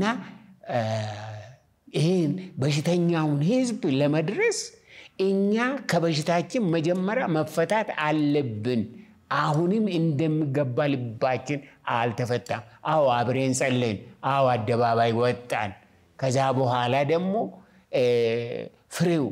ይሄን በሽተኛውን ህዝብ ለመድረስ እኛ ከበሽታችን መጀመሪያ መፈታት አለብን አሁንም እንደምገባ ልባችን አልተፈታም አው አብረን ጸለይን አው አደባባይ ወጣን ከዛ በኋላ ደግሞ ፍሬው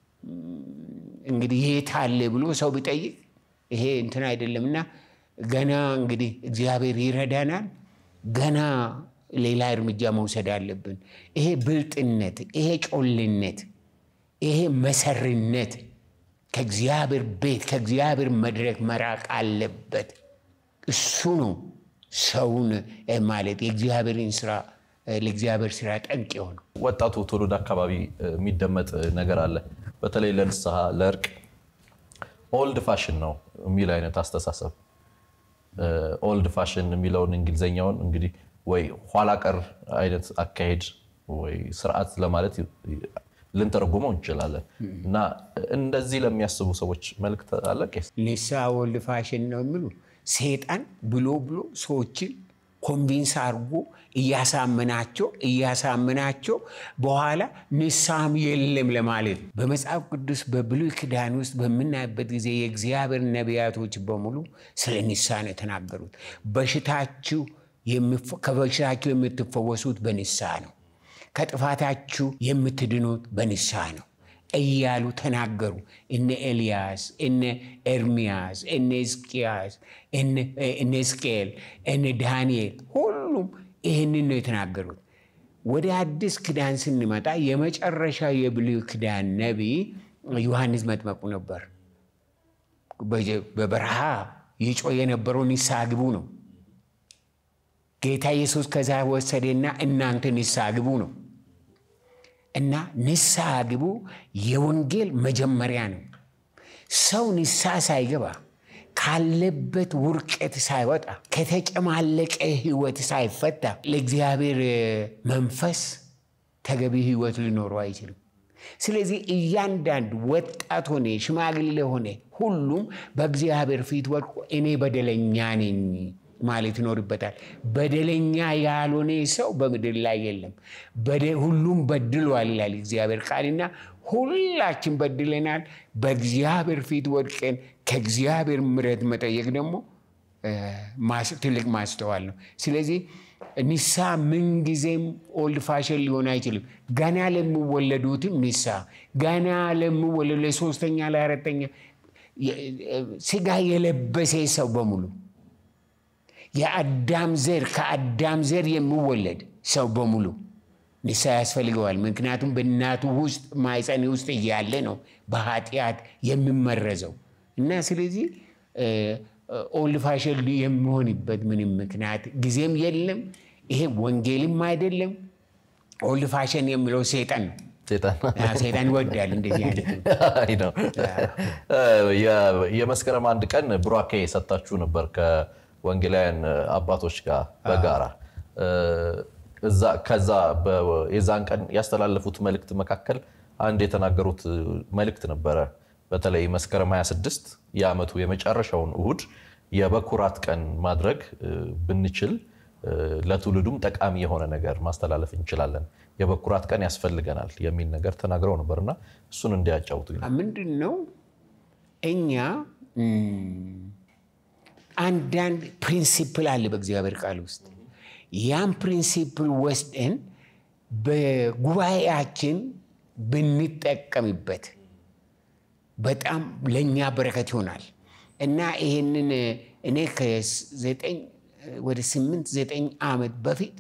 እንግዲህ የታለ ብሎ ሰው ቢጠይቅ ይሄ እንትን አይደለምና ገና እንግዲህ እግዚአብሔር ይረዳናል ገና ሌላ እርምጃ መውሰድ አለብን ይሄ ብልጥነት ይሄ ጮልነት ይሄ መሰርነት ከእግዚአብሔር ቤት ከእግዚአብሔር መድረክ መራቅ አለበት እሱ ነው ሰውን ማለት የእግዚአብሔርን ስራ ለእግዚአብሔር ስራ ጠንቅ ይሆን ወጣቱ ትውልድ አካባቢ የሚደመጥ ነገር አለ በተለይ ለንስሐ ለእርቅ ኦልድ ፋሽን ነው የሚል አይነት አስተሳሰብ ኦልድ ፋሽን የሚለውን እንግሊዘኛውን እንግዲህ ወይ ኋላ ቀር አይነት አካሄድ ወይ ስርዓት ለማለት ልንተረጉመው እንችላለን እና እንደዚህ ለሚያስቡ ሰዎች መልክት አለ ቄስ ንስሐ ኦልድ ፋሽን ነው የሚሉ ሰይጣን ብሎ ብሎ ሰዎችን ኮንቪንስ አርጎ እያሳመናቸው እያሳመናቸው በኋላ ንስሐም የለም ለማለት በመጽሐፍ ቅዱስ በብሉይ ኪዳን ውስጥ በምናይበት ጊዜ የእግዚአብሔር ነቢያቶች በሙሉ ስለ ንስሐ ነው የተናገሩት። በሽታችሁ ከበሽታችሁ የምትፈወሱት በንስሐ ነው፣ ከጥፋታችሁ የምትድኑት በንስሐ ነው እያሉ ተናገሩ። እነ ኤልያስ፣ እነ ኤርሚያስ፣ እነ ሕዝቅያስ፣ እነ ሕዝቅኤል፣ እነ ዳንኤል ሁሉም ይህንን ነው የተናገሩት። ወደ አዲስ ኪዳን ስንመጣ የመጨረሻ የብሉይ ኪዳን ነቢይ ዮሐንስ መጥምቁ ነበር። በበረሃ ይጮህ የነበረው ንስሐ ግቡ ነው። ጌታ ኢየሱስ ከዛ ወሰደና እናንተ ንስሐ ግቡ ነው። እና ንስሐ ግቡ የወንጌል መጀመሪያ ነው። ሰው ንስሐ ሳይገባ ካለበት ውርቀት ሳይወጣ ከተጨማለቀ ህይወት ሳይፈታ ለእግዚአብሔር መንፈስ ተገቢ ህይወት ሊኖረው አይችልም። ስለዚህ እያንዳንዱ ወጣት ሆነ ሽማግሌ ሆነ ሁሉም በእግዚአብሔር ፊት ወድቆ እኔ በደለኛ ነኝ ማለት ይኖርበታል። በደለኛ ያልሆነ ሰው በምድር ላይ የለም። ሁሉም በድሏል ይላል እግዚአብሔር ቃልና ሁላችን በድለናል። በእግዚአብሔር ፊት ወድቀን ከእግዚአብሔር ምሕረት መጠየቅ ደግሞ ትልቅ ማስተዋል ነው። ስለዚህ ንስሐ ምንጊዜም ኦልድ ፋሽን ሊሆን አይችልም። ገና ለሚወለዱትም ንስሐ ገና ለሚወለዱ ለሶስተኛ ለአራተኛ ስጋ የለበሰ ሰው በሙሉ የአዳም ዘር ከአዳም ዘር የሚወለድ ሰው በሙሉ ንስሐ ያስፈልገዋል። ምክንያቱም በእናቱ ውስጥ ማይፀን ውስጥ እያለ ነው በኃጢአት የሚመረዘው እና ስለዚህ ኦልድ ፋሽን የሚሆንበት ምንም ምክንያት ጊዜም የለም። ይሄ ወንጌልም አይደለም። ኦልድ ፋሽን የሚለው ሰይጣን ነው። ሰይጣን ሰይጣን ይወዳል እንደዚህ አይነት አይ ነው። የመስከረም አንድ ቀን ብሩኬ ሰጣችሁ ነበር ከወንጌላውያን አባቶች ጋር በጋራ እዛ ከዛ የዛን ቀን ያስተላለፉት መልእክት መካከል አንድ የተናገሩት መልእክት ነበረ። በተለይ መስከረም ሃያ ስድስት የዓመቱ የመጨረሻውን እሁድ የበኩራት ቀን ማድረግ ብንችል ለትውልዱም ጠቃሚ የሆነ ነገር ማስተላለፍ እንችላለን፣ የበኩራት ቀን ያስፈልገናል የሚል ነገር ተናግረው ነበርና እሱን እንዲያጫውቱኝ። ምንድነው እኛ አንዳንድ ፕሪንሲፕል አለ በእግዚአብሔር ቃል ውስጥ ያን ፕሪንሲፕል ወስደን በጉባኤያችን ብንጠቀምበት በጣም ለኛ በረከት ይሆናል እና ይሄንን እኔ ከዘጠኝ ወደ ስምንት ዘጠኝ ዓመት በፊት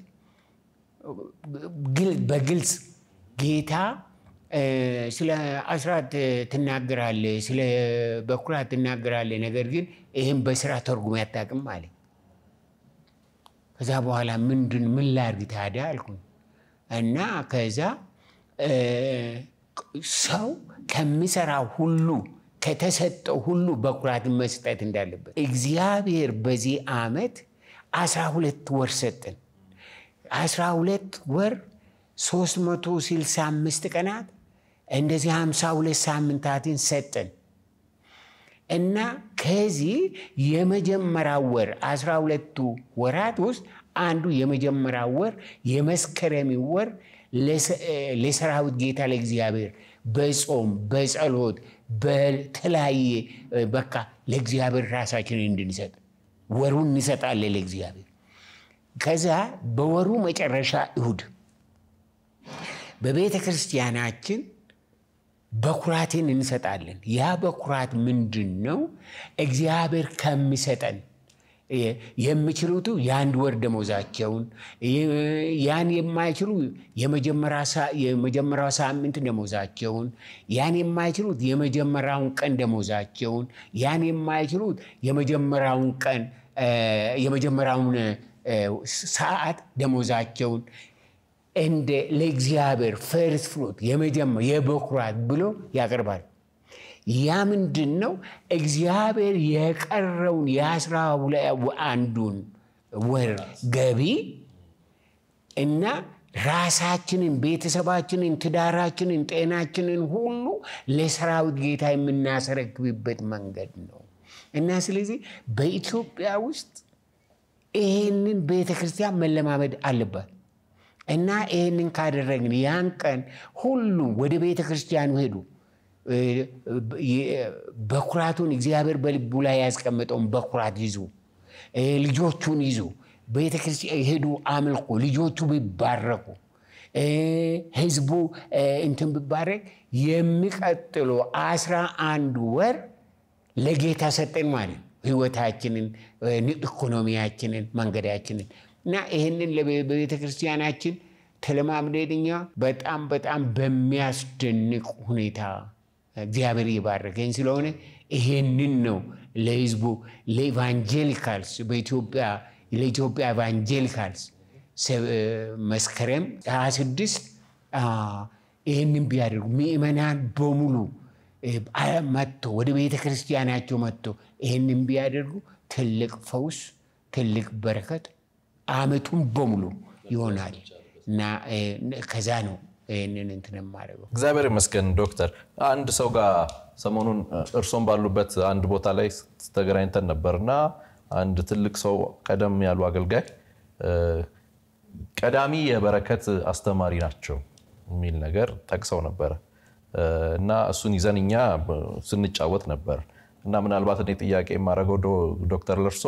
በግልጽ ጌታ ስለ አስራት ትናገራለህ፣ ስለ በኩራት ትናገራለህ፣ ነገር ግን ይሄን በስራ ተርጉም ያጣቅም ማለት ከዛ በኋላ ምንድን ምን ላድርግ ታዲያ አልኩኝ እና ከዛ ሰው ከሚሰራው ሁሉ ከተሰጠው ሁሉ በኩራት መስጠት እንዳለበት እግዚአብሔር በዚህ ዓመት አስራ ሁለት ወር ሰጠን። አስራ ሁለት ወር ሶስት መቶ ስልሳ አምስት ቀናት እንደዚህ ሃምሳ ሁለት ሳምንታትን ሰጠን እና ከዚህ የመጀመሪያው ወር አስራ ሁለቱ ወራት ውስጥ አንዱ የመጀመሪያው ወር የመስከረም ወር ለሰራዊት ጌታ ለእግዚአብሔር በጾም በጸሎት በተለያየ በቃ ለእግዚአብሔር ራሳችንን እንድንሰጥ ወሩን እንሰጣለን ለእግዚአብሔር። ከዛ በወሩ መጨረሻ እሁድ በቤተ ክርስቲያናችን በኩራትን እንሰጣለን። ያ በኩራት ምንድነው? እግዚአብሔር ከሚሰጠን የሚችሉት የአንድ ወር ደሞዛቸውን ያን የማይችሉ የመጀመሪያው ሳምንት ደሞዛቸውን ያን የማይችሉት የመጀመሪያውን ቀን ደሞዛቸውን ያን የማይችሉት የመጀመሪያውን ቀን የመጀመሪያውን ሰዓት ደሞዛቸውን እንደ ለእግዚአብሔር ፈርስት ፍሩት የመጀመሪያ የበኩራት ብሎ ያቀርባል። ያ ምንድነው? እግዚአብሔር የቀረውን የአስራ አንዱን ወር ገቢ እና ራሳችንን ቤተሰባችንን ትዳራችንን ጤናችንን ሁሉ ለሰራዊት ጌታ የምናስረክብበት መንገድ ነው እና ስለዚህ በኢትዮጵያ ውስጥ ይሄንን ቤተክርስቲያን መለማመድ አለባት እና ይሄንን ካደረግን ያን ቀን ሁሉም ወደ ቤተክርስቲያኑ ሄዱ በኩራቱን እግዚአብሔር በልቡ ላይ ያስቀመጠውን በኩራት ይዙ ልጆቹን ይዙ ቤተክርስቲያን ሄዱ አምልኩ ልጆቹ ቢባረኩ ህዝቡ እንትን ቢባረክ የሚቀጥሉ አስራ አንድ ወር ለጌታ ሰጠን ማለት ህይወታችንን ኢኮኖሚያችንን መንገዳችንን እና ይሄንን ለቤተክርስቲያናችን ተለማምደኛ በጣም በጣም በሚያስደንቅ ሁኔታ እግዚአብሔር ይባርከን ስለሆነ ይሄንን ነው ለህዝቡ ለኢቫንጀሊካልስ በኢትዮጵያ ለኢትዮጵያ ኢቫንጀሊካልስ መስከረም ሃያ ስድስት ይሄንን ቢያደርጉ ምእመናን በሙሉ መጥቶ ወደ ቤተክርስቲያናቸው መጥቶ ይሄንን ቢያደርጉ ትልቅ ፈውስ ትልቅ በረከት አመቱን በሙሉ ይሆናል እና ከዛ ነው ይሄንን እንትን ማረጋው እግዚአብሔር ይመስገን ዶክተር አንድ ሰው ጋር ሰሞኑን እርሶም ባሉበት አንድ ቦታ ላይ ተገናኝተን ነበርና አንድ ትልቅ ሰው ቀደም ያሉ አገልጋይ ቀዳሚ የበረከት አስተማሪ ናቸው የሚል ነገር ጠቅሰው ነበር እና እሱን ይዘንኛ ስንጫወት ነበር እና ምናልባት እኔ ጥያቄ ማረጋው ዶክተር ለርሶ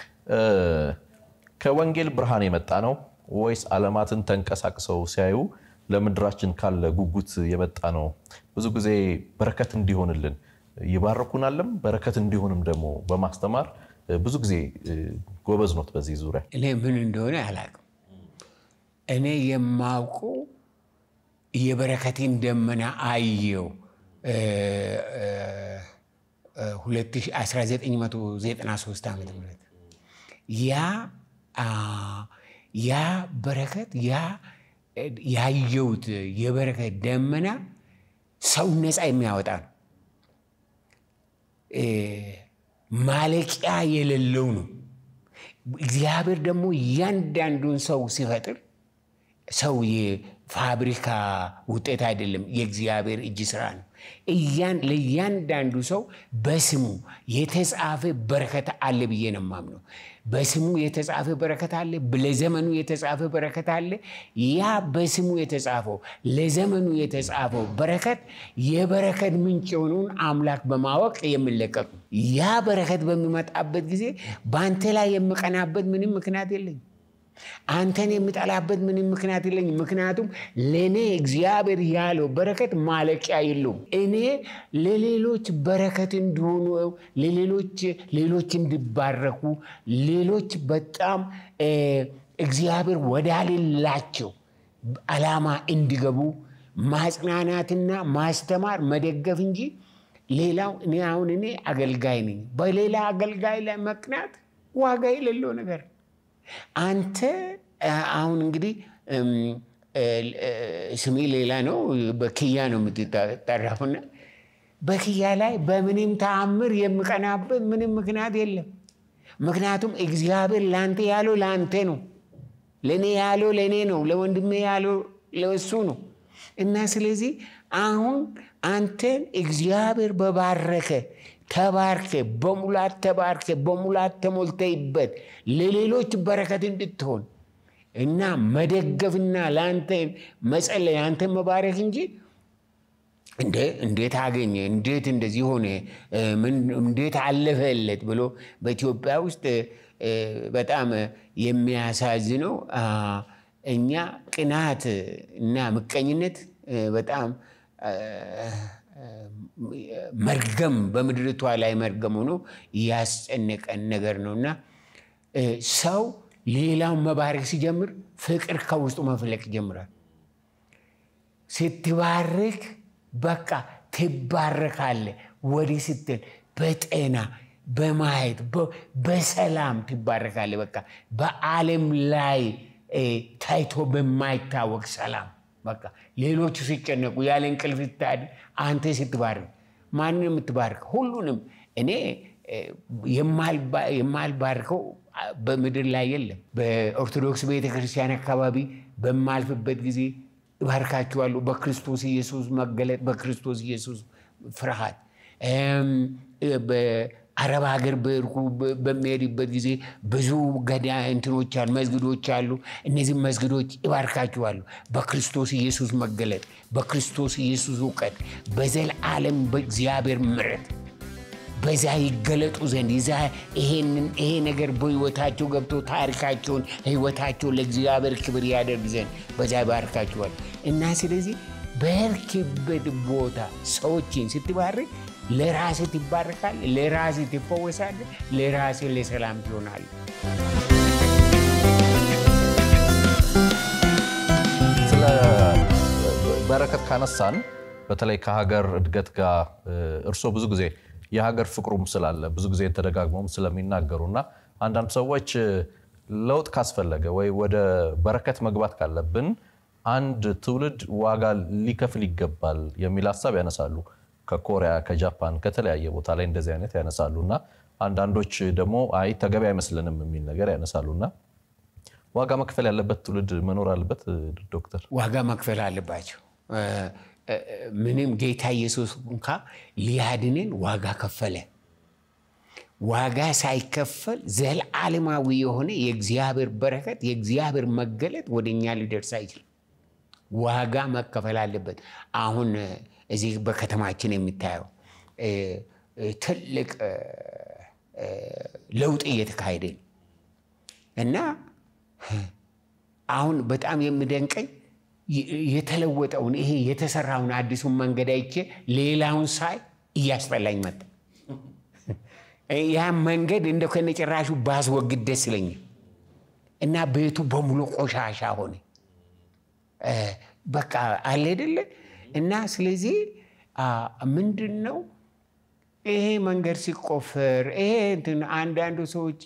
ከወንጌል ብርሃን የመጣ ነው ወይስ ዓለማትን ተንቀሳቅሰው ሲያዩ ለምድራችን ካለ ጉጉት የመጣ ነው ብዙ ጊዜ በረከት እንዲሆንልን ይባርኩናልም በረከት እንዲሆንም ደግሞ በማስተማር ብዙ ጊዜ ጎበዝ ነው በዚህ ዙሪያ እኔ ምን እንደሆነ አላውቅም እኔ የማውቀው የበረከትን ደመና አየው አስራ ዘጠኝ መቶ ዘጠና ሶስት ዓመተ ምህረት ያ ያ በረከት ያ ያየውት የበረከት ደመና ሰው ነፃ የሚያወጣ ነው ማለቂያ የሌለው ነው እግዚአብሔር ደግሞ ያንዳንዱን ሰው ሲፈጥር ሰው የፋብሪካ ውጤት አይደለም የእግዚአብሔር እጅ ስራ ነው እያን ለያንዳንዱ ሰው በስሙ የተጻፈ በረከት አለ ብዬ ነው ማምነው በስሙ የተጻፈ በረከት አለ ለዘመኑ የተጻፈ በረከት አለ ያ በስሙ የተጻፈው ለዘመኑ የተጻፈው በረከት የበረከት ምንጭ የሆነውን አምላክ በማወቅ የሚለቀቅ ያ በረከት በሚመጣበት ጊዜ ባንተ ላይ የምቀናበት ምንም ምክንያት የለኝም አንተን የምጠላበት ምንም ምክንያት የለኝም ምክንያቱም ለኔ እግዚአብሔር ያለው በረከት ማለቂያ የለውም እኔ ለሌሎች በረከት እንዲሆኑ ለሌሎች ሌሎች እንዲባረኩ ሌሎች በጣም እግዚአብሔር ወዳለላቸው ዓላማ እንዲገቡ ማጽናናትና ማስተማር መደገፍ እንጂ ሌላው እኔ አሁን እኔ አገልጋይ ነኝ በሌላ አገልጋይ ላይ መቅናት ዋጋ የሌለው ነገር አንተ አሁን እንግዲህ ስሜ ሌላ ነው በኪያ ነው የምትጠራውና በኪያ ላይ በምንም ተአምር የምቀናበት ምንም ምክንያት የለም ምክንያቱም እግዚአብሔር ላንተ ያለው ላንተ ነው ለኔ ያለው ለኔ ነው ለወንድሜ ያለው ለሱ ነው እና ስለዚህ አሁን አንተን እግዚአብሔር በባረከ ተባርከ በሙላት ተባርከ በሙላት ተሞልተይበት ለሌሎች በረከት እንድትሆን እና መደገፍና ላንተ መጸለይ አንተ መባረክ እንጂ እንደ እንዴት አገኘ እንዴት እንደዚህ ሆነ ምን እንዴት አለፈለት ብሎ በኢትዮጵያ ውስጥ በጣም የሚያሳዝነው እኛ ቅናት እና ምቀኝነት በጣም መርገም በመድረቷ ላይ መርገም ሆኖ ያስጨነቀን ነገር ነውና ሰው ሌላው መባረክ ሲጀምር ፍቅር ከውስጡ መፍለቅ ይጀምራል ስትባረክ በቃ ትባረካለ ወዲ ስትል በጤና በማየት በሰላም ትባረካለ በቃ በዓለም ላይ ታይቶ በማይታወቅ ሰላም በቃ ሌሎቹ ሲጨነቁ ያለ እንቅልፍ ታድ አንተ ስትባረክ ማንንም የምትባረክ ሁሉንም እኔ የማልባርከው በምድር ላይ የለም በኦርቶዶክስ ቤተክርስቲያን አካባቢ በማልፍበት ጊዜ ባርካችኋለሁ በክርስቶስ ኢየሱስ መገለጥ በክርስቶስ ኢየሱስ ፍርሃት አረብ ሀገር በርኩ በሚሄድበት ጊዜ ብዙ ገዳ እንትኖች አሉ መስጊዶች አሉ እነዚህ መስጊዶች ይባርካቸዋል በክርስቶስ ኢየሱስ መገለጥ በክርስቶስ ኢየሱስ ዕውቀት በዘላለም በእግዚአብሔር ምሕረት በዛ ይገለጡ ዘንድ ይዛ ይሄንን ይሄ ነገር በህይወታቸው ገብቶ ታሪካቸውን ህይወታቸው ለእግዚአብሔር ክብር ያደርግ ዘንድ በዛ ይባርካቸዋል እና ስለዚህ በርክበት ቦታ ሰዎችን ስትባርክ ለራስህ ትባረካል ለራስህ ትፈወሳለህ ለራስህ ለሰላም ትሆናለህ ስለ በረከት ካነሳን በተለይ ከሀገር እድገት ጋር እርሶ ብዙ ጊዜ የሀገር ፍቅሩም ስላለ ብዙ ጊዜ ተደጋግመውም ስለሚናገሩና አንዳንድ ሰዎች ለውጥ ካስፈለገ ወይ ወደ በረከት መግባት ካለብን አንድ ትውልድ ዋጋ ሊከፍል ይገባል የሚል ሐሳብ ያነሳሉ ከኮሪያ ከጃፓን ከተለያየ ቦታ ላይ እንደዚህ አይነት ያነሳሉና አንዳንዶች ደግሞ አይ ተገቢ አይመስልንም የሚል ነገር ያነሳሉና ዋጋ መክፈል ያለበት ትውልድ መኖር አለበት ዶክተር ዋጋ መክፈል አለባቸው ምንም ጌታ ኢየሱስ እንኳ ሊያድነን ዋጋ ከፈለ ዋጋ ሳይከፈል ዘላለማዊ የሆነ የእግዚአብሔር በረከት የእግዚአብሔር መገለጥ ወደኛ ሊደርስ አይችልም ዋጋ መከፈል አለበት አሁን እዚህ በከተማችን የሚታየው ትልቅ ለውጥ እየተካሄደ እና አሁን በጣም የሚደንቀኝ የተለወጠውን ይሄ የተሰራውን አዲሱን መንገድ አይቼ ሌላውን ሳይ እያስጠላኝ መጣ ያ መንገድ እንደው ከነጭራሹ ባስወግድ ደስ ይለኛል እና ቤቱ በሙሉ ቆሻሻ ሆነ በቃ አለ አይደለ እና ስለዚህ ምንድነው ይሄ መንገድ ሲቆፈር ይሄ እንትን አንዳንድ ሰዎች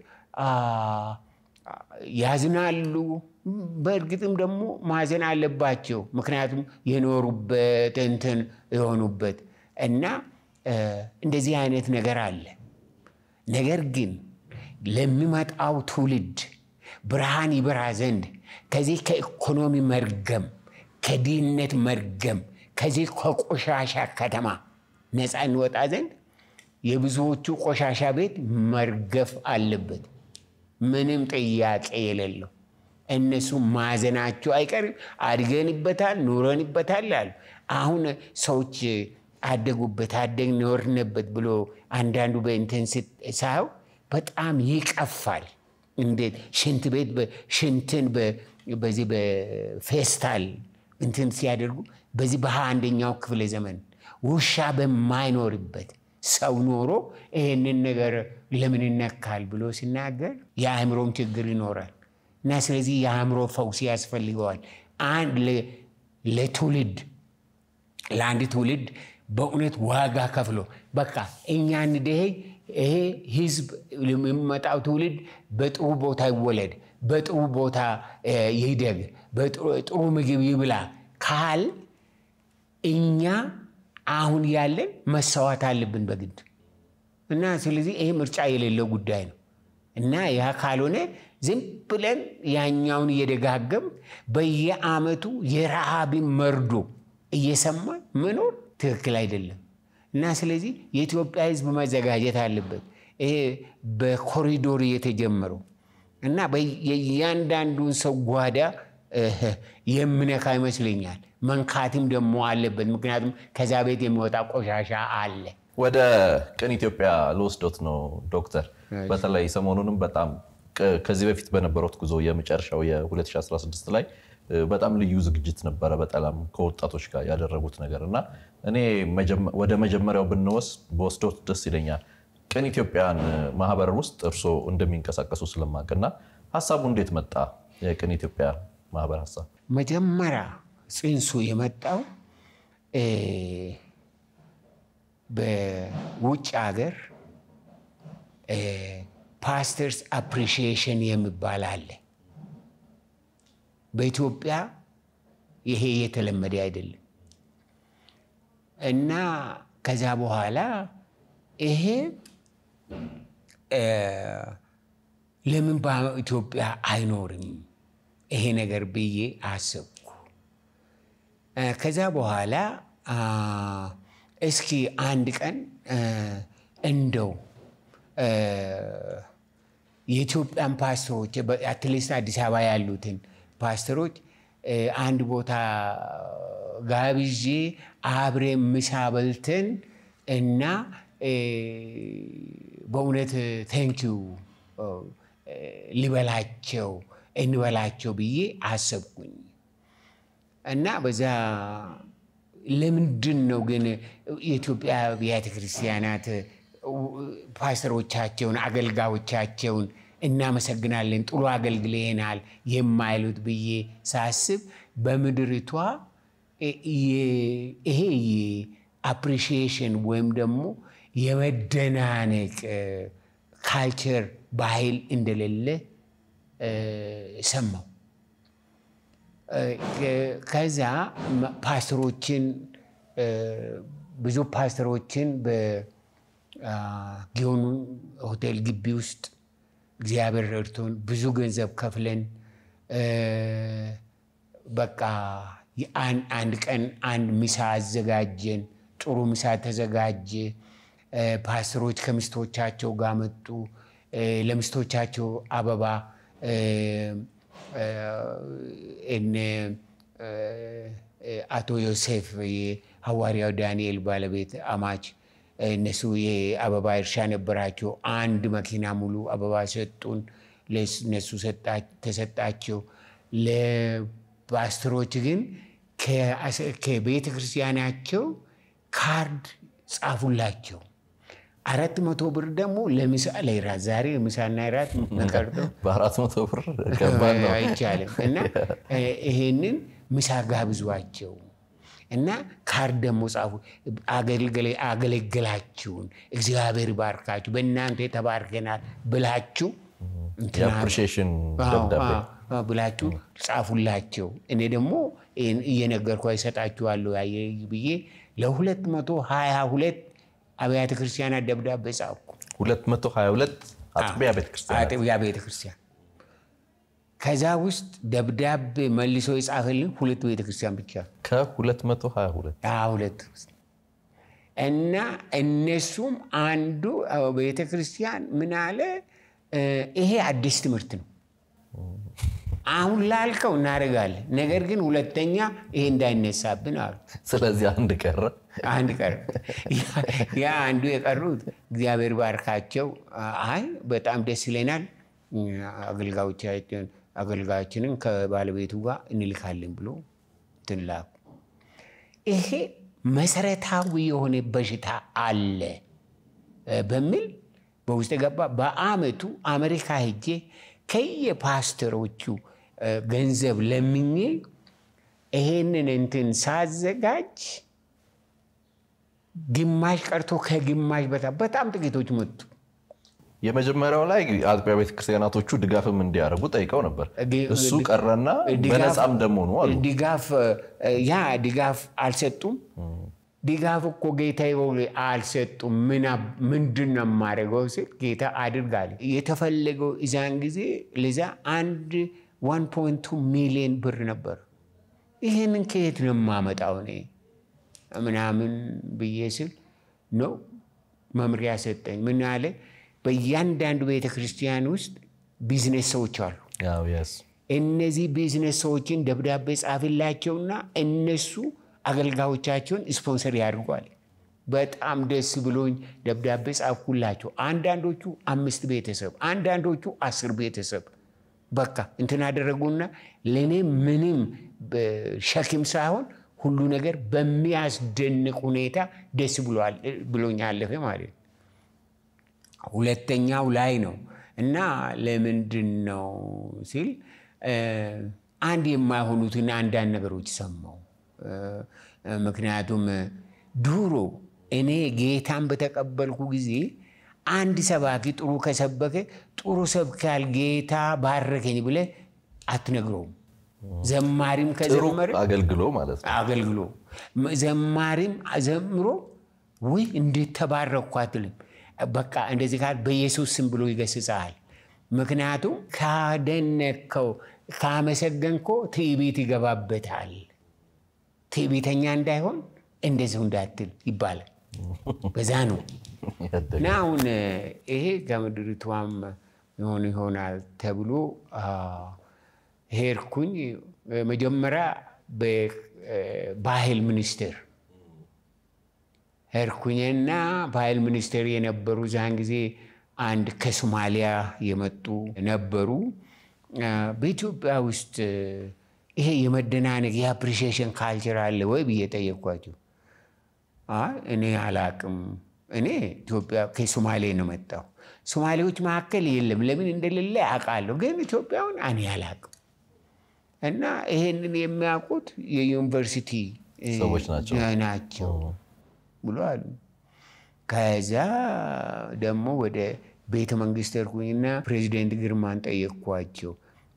ያዝናሉ በእርግጥም ደግሞ ማዘን አለባቸው ምክንያቱም የኖሩበት እንትን የሆኑበት እና እንደዚህ አይነት ነገር አለ ነገር ግን ለሚመጣው ትውልድ ብርሃን ይበራ ዘንድ ከዚህ ከኢኮኖሚ መርገም ከድህነት መርገም ከዚህ ከቆሻሻ ከተማ ነፃ እንወጣ ዘንድ የብዙዎቹ ቆሻሻ ቤት መርገፍ አለበት ምንም ጥያቄ የሌለው እነሱ ማዘናቸው አይቀርም አድገንበታል ኑረንበታል አሉ አሁን ሰዎች አደጉበት አደግ ኖርንበት ብሎ አንዳንዱ በኢንተንሲቲ ሳይው በጣም ይቀፋል እንዴት ሽንት ቤት በሽንትን በዚህ በፌስታል እንትን ሲያደርጉ በዚህ በአንደኛው ክፍለ ዘመን ውሻ በማይኖርበት ሰው ኖሮ ይሄንን ነገር ለምን ይነካል ብሎ ሲናገር የአእምሮም ችግር ይኖራል እና ስለዚህ የአእምሮ ፈውስ ያስፈልገዋል አንድ ለትውልድ ለአንድ ትውልድ በእውነት ዋጋ ከፍሎ በቃ እኛ እንደሄ ይሄ ህዝብ የሚመጣው ትውልድ በጥሩ ቦታ ይወለድ በጥሩ ቦታ ይደግ በጥሩ ምግብ ይብላ ካል እኛ አሁን ያለን መሰዋት አለብን በግድ እና ስለዚህ ይሄ ምርጫ የሌለው ጉዳይ ነው እና ያ ካልሆነ ዝም ብለን ያኛውን እየደጋገም በየአመቱ የረሃብ መርዶ እየሰማን መኖር ትክክል አይደለም እና ስለዚህ የኢትዮጵያ ህዝብ መዘጋጀት አለበት ይሄ በኮሪዶር የተጀመረው እና በእያንዳንዱን ሰው ጓዳ የምነካ ይመስለኛል መንካትም ደግሞ አለበት ምክንያቱም ከዛ ቤት የሚወጣ ቆሻሻ አለ ወደ ቅን ኢትዮጵያ ለወስዶት ነው ዶክተር በተለይ ሰሞኑንም በጣም ከዚህ በፊት በነበሩት ጉዞ የመጨረሻው የ2016 ላይ በጣም ልዩ ዝግጅት ነበር በጣም ከወጣቶች ጋር ያደረጉት ነገርና እኔ ወደ መጀመሪያው ብንወስ በወስዶት ደስ ይለኛል ቅን ኢትዮጵያን ማህበር ውስጥ እርሶ እንደሚንቀሳቀሱ ስለማቀና ሐሳቡ እንዴት መጣ የቅን ኢትዮጵያ ማህበር ሐሳብ መጀመሪያ ጽንሱ የመጣው በውጭ ሀገር ፓስተርስ አፕሪሺዬሽን የሚባል አለ በኢትዮጵያ ይሄ የተለመደ አይደለም እና ከዛ በኋላ ይሄ ለምን በኢትዮጵያ አይኖርም ይሄ ነገር ብዬ አሰብኩ ከዛ በኋላ እስኪ አንድ ቀን እንደው የኢትዮጵያን ፓስተሮች አትሊስት አዲስ አበባ ያሉትን ፓስተሮች አንድ ቦታ ጋብዤ አብረን ምሳ በልተን እና በእውነት ቴንኪዩ ሊበላቸው እንበላቸው ብዬ አሰብኩኝ እና በዛ ለምንድን ነው ግን የኢትዮጵያ አብያተ ክርስቲያናት ፓስተሮቻቸውን አገልጋዮቻቸውን እናመሰግናለን ጥሩ አገልግለናል የማይሉት ብዬ ሳስብ በምድሪቷ ይሄ አፕሪሺዬሽን ወይም ደግሞ የመደናነቅ ካልቸር ባህል እንደሌለ ሰማው ከዛ ፓስተሮችን ብዙ ፓስተሮችን በጊዮን ሆቴል ግቢ ውስጥ እግዚአብሔር ረድቶን ብዙ ገንዘብ ከፍለን በቃ አንድ ቀን አንድ ምሳ አዘጋጀን ጥሩ ምሳ ተዘጋጀ ፓስተሮች ከሚስቶቻቸው ጋር መጡ ለሚስቶቻቸው አበባ እነ አቶ ዮሴፍ የሐዋርያው ዳንኤል ባለቤት አማች እነሱ የአበባ እርሻ ነበራቸው አንድ መኪና ሙሉ አበባ ሰጡን ለነሱ ተሰጣቸው ለፓስተሮች ግን ከቤተ ክርስቲያናቸው ካርድ ጻፉላቸው አራት መቶ ብር ደግሞ ለምሳ ለራት ዛሬ ምሳና ራት መቀርቶ በአራት መቶ ብር ከባድ ነው አይቻልም እና ይሄንን ምሳ ጋብዟቸው እና ካርድ ደግሞ ጻፉ አገልግለ አገልግላችሁን እግዚአብሔር ባርካችሁ በእናንተ ተባርከናል ብላችሁ የአፕሪሺዬሽን ደብዳቤ ብላችሁ ጻፉላቸው እኔ ደግሞ እየነገርኩ አይሰጣችኋለሁ ብዬ ለሁለት መቶ ሃያ ሁለት አብያተ ክርስቲያናት ደብዳቤ ጻፍኩ ሁለት መቶ ሃያ ሁለት አጥቢያ ቤተ ክርስቲያን አጥቢያ ቤተ ክርስቲያን ከዛ ውስጥ ደብዳቤ መልሶ የጻፈልን ሁለት ቤተ ክርስቲያን ብቻ ከ222 አዎ ሁለት እና እነሱም አንዱ ቤተ ክርስቲያን ምን አለ ይሄ አዲስ ትምህርት ነው አሁን ላልከው እናደርጋለን ነገር ግን ሁለተኛ ይሄ እንዳይነሳብን አሉ ስለዚህ አንድ ቀረ አንድ ቀረ ያ አንዱ የቀሩት እግዚአብሔር ባርካቸው አይ በጣም ደስ ይለናል አገልጋዮቻችን አገልጋዮችንን ከባለቤቱ ጋር እንልካለን ብሎ ትላኩ ይሄ መሰረታዊ የሆነ በሽታ አለ በሚል በውስጥ ገባ በአመቱ አሜሪካ ሄጄ ከየፓስተሮቹ ገንዘብ ለምኜ ይሄንን እንትን ሳዘጋጅ ግማሽ ቀርቶ ከግማሽ በጣም ጥቂቶች መጡ የመጀመሪያው ላይ አጥቢያ ቤተ ክርስቲያናቶቹ ድጋፍም እንዲያደርጉ ጠይቀው ነበር እሱ ቀረና በነፃም ደሞ ነው አሉ ድጋፍ ያ ድጋፍ አልሰጡም ድጋፍ እኮ ጌታ ይወል አልሰጡም ምን ምንድነው ማረጋው ሲል ጌታ አድርጋል የተፈለገው እዛን ጊዜ ለዛ አንድ one point two ሚሊዮን ብር ነበር ይሄንን ከየት ነው ማመጣው ነው ምናምን በየስል ነው መምሪያ ሰጠኝ ምን አለ በእያንዳንዱ ቤተ ክርስቲያን ውስጥ ቢዝነስ ሰዎች አሉ ያው yes እነዚህ ቢዝነስ ሰዎችን ደብዳቤ ጻፍላቸውና እነሱ አገልጋዮቻቸውን ስፖንሰር ያድርጓል በጣም ደስ ብሎኝ ደብዳቤ ጻፍኩላቸው አንዳንዶቹ አምስት ቤተሰብ አንዳንዶቹ አስር ቤተሰብ በቃ እንትና አደረጉና ለኔ ምንም ሸክም ሳይሆን ሁሉ ነገር በሚያስደንቅ ሁኔታ ደስ ብሏል ብሎኛል ማለት ሁለተኛው ላይ ነው እና ለምንድን ነው ሲል አንድ የማይሆኑትና አንዳንድ ነገሮች ሰማው ምክንያቱም ዱሮ እኔ ጌታን በተቀበልኩ ጊዜ አንድ ሰባኪ ጥሩ ከሰበከ ጥሩ ሰብካል ጌታ ባረከኝ ብለ አትነግረውም ዘማሪም ከዘመረ አገልግሎ ማለት ነው አገልግሎ ዘማሪም ዘምሮ ወይ እንዴት ተባረኩ አትልም በቃ እንደዚህ ካል በኢየሱስ ስም ብሎ ይገስጻል ምክንያቱም ካደነከው ካመሰገንኮ ትዕቢት ይገባበታል ትዕቢተኛ እንዳይሆን እንደዚህ እንዳትል ይባላል በዛ ነው ናውን ይሄ ከምድሪቷም ይሆን ይሆናል ተብሎ ሄርኩኝ መጀመሪያ በባህል ሚኒስቴር ሄርኩኝና ባህል ሚኒስቴር የነበሩ ዛን ጊዜ አንድ ከሶማሊያ የመጡ ነበሩ በኢትዮጵያ ውስጥ ይሄ የመደናነቅ የአፕሪሺዬሽን ካልቸር አለ ወይ በየጠየኳቸው አይ እኔ አላቅም እኔ ኢትዮጵያ ከሶማሌ ነው መጣው ሶማሌዎች መካከል የለም ለምን እንደሌለ አቃለሁ ግን ኢትዮጵያውን እኔ አላቅም እና ይሄንን የሚያውቁት የዩኒቨርሲቲ ሰዎች ናቸው ናቸው ብሎ አሉ ከዛ ደግሞ ወደ ቤተ መንግስት ተርኩኝና ፕሬዚደንት ግርማን ጠየቅኳቸው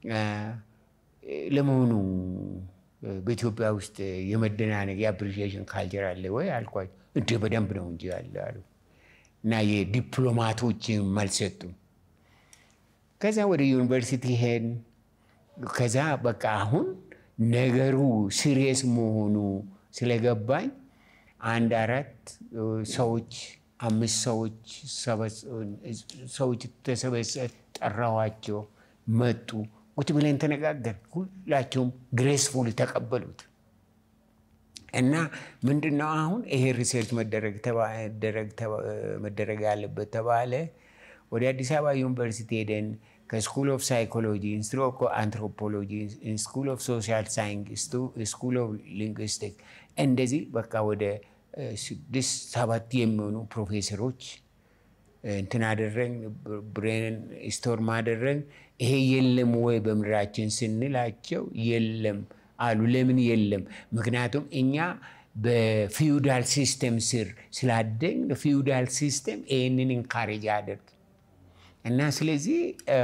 ለመሆኑ በኢትዮጵያ ውስጥ የመደናነቅ የአፕሪሺዬሽን ካልቸር አለ ወይ አልኳቸው እንደ በደንብ ነው እንጂ አለ አሉ እና የዲፕሎማቶች መልስ ሰጡ ከዛ ወደ ዩኒቨርሲቲ ሄድ ከዛ በቃ አሁን ነገሩ ሲሪየስ መሆኑ ስለገባኝ አንድ አራት ሰዎች አምስት ሰዎች ሰዎች ተሰበሰቡ ጠራዋቸው መጡ ቁጭ ብለን ተነጋገርን ሁላቸውም ግሬስፉሊ ተቀበሉት እና ምንድነው አሁን ይሄ ሪሰርች መደረግ ተባደረግ መደረግ ያለበት ተባለ ወደ አዲስ አበባ ዩኒቨርሲቲ ሄደን ከስኩል ኦፍ ሳይኮሎጂ ኢንስቲትዩት ኦፍ አንትሮፖሎጂ ስኩል ኦፍ ሶሻል ሳይንስ ስኩል ኦፍ ሊንግዊስቲክ እንደዚህ በቃ ወደ ስድስት ሰባት የሚሆኑ ፕሮፌሰሮች እንትን አደረግን ብሬን ስቶርም አደረግን ይሄ የለም ወይ በምድራችን ስንላቸው የለም አሉ ለምን የለም ምክንያቱም እኛ በፊውዳል ሲስተም ስር ስላደግን ፊውዳል ሲስተም ይሄንን ኢንካሬጅ አደረግ እና ስለዚህ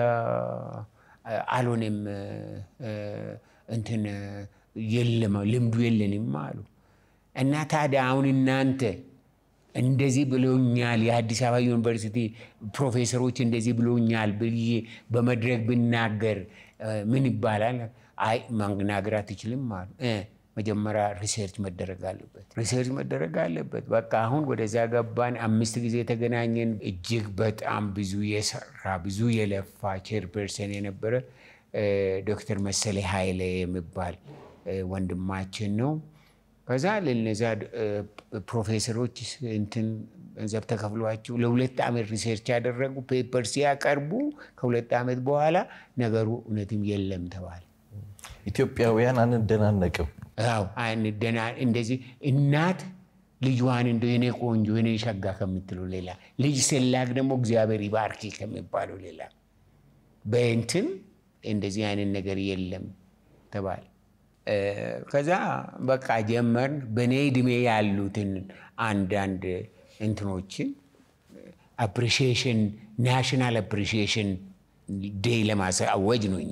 አልሆነም እንትን የለም ልምዱ የለንም አሉ እና ታዲያ አሁን እናንተ እንደዚህ ብሎኛል የአዲስ አበባ ዩኒቨርሲቲ ፕሮፌሰሮች እንደዚህ ብሎኛል ብዬ በመድረክ ብናገር ምን ይባላል አይ ማንገናገር አትችልም ማለት እ መጀመሪያ ሪሰርች መደረግ አለበት ሪሰርች መደረግ አለበት በቃ አሁን ወደዛ ገባን አምስት ጊዜ ተገናኘን እጅግ በጣም ብዙ የሰራ ብዙ የለፋ ቼርፐርሰን የነበረ ዶክተር መሰለ ኃይሌ የሚባል ወንድማችን ነው ከዛ ለነዛ ፕሮፌሰሮች እንትን ገንዘብ ተከፍሏቸው ለሁለት ዓመት ሪሰርች ያደረጉ ፔፐር ሲያቀርቡ ከሁለት ዓመት በኋላ ነገሩ እውነትም የለም ተባለ ኢትዮጵያውያን አንደናነቅም አዎ አንደና እንደዚህ እናት ልጅዋን እንደው የኔ ቆንጆ የኔ ሸጋ ከምትሉ ሌላ ልጅ ሰላግ ደግሞ እግዚአብሔር ይባርክ ከሚባለው ሌላ በእንትን እንደዚህ አይነት ነገር የለም ተባለ ከዛ በቃ ጀመርን በኔ እድሜ ያሉትን አንድ አንድ እንትኖችን አፕሪሺዬሽን ናሽናል አፕሪሺዬሽን ዴይ ለማሳወጅ ነውኛ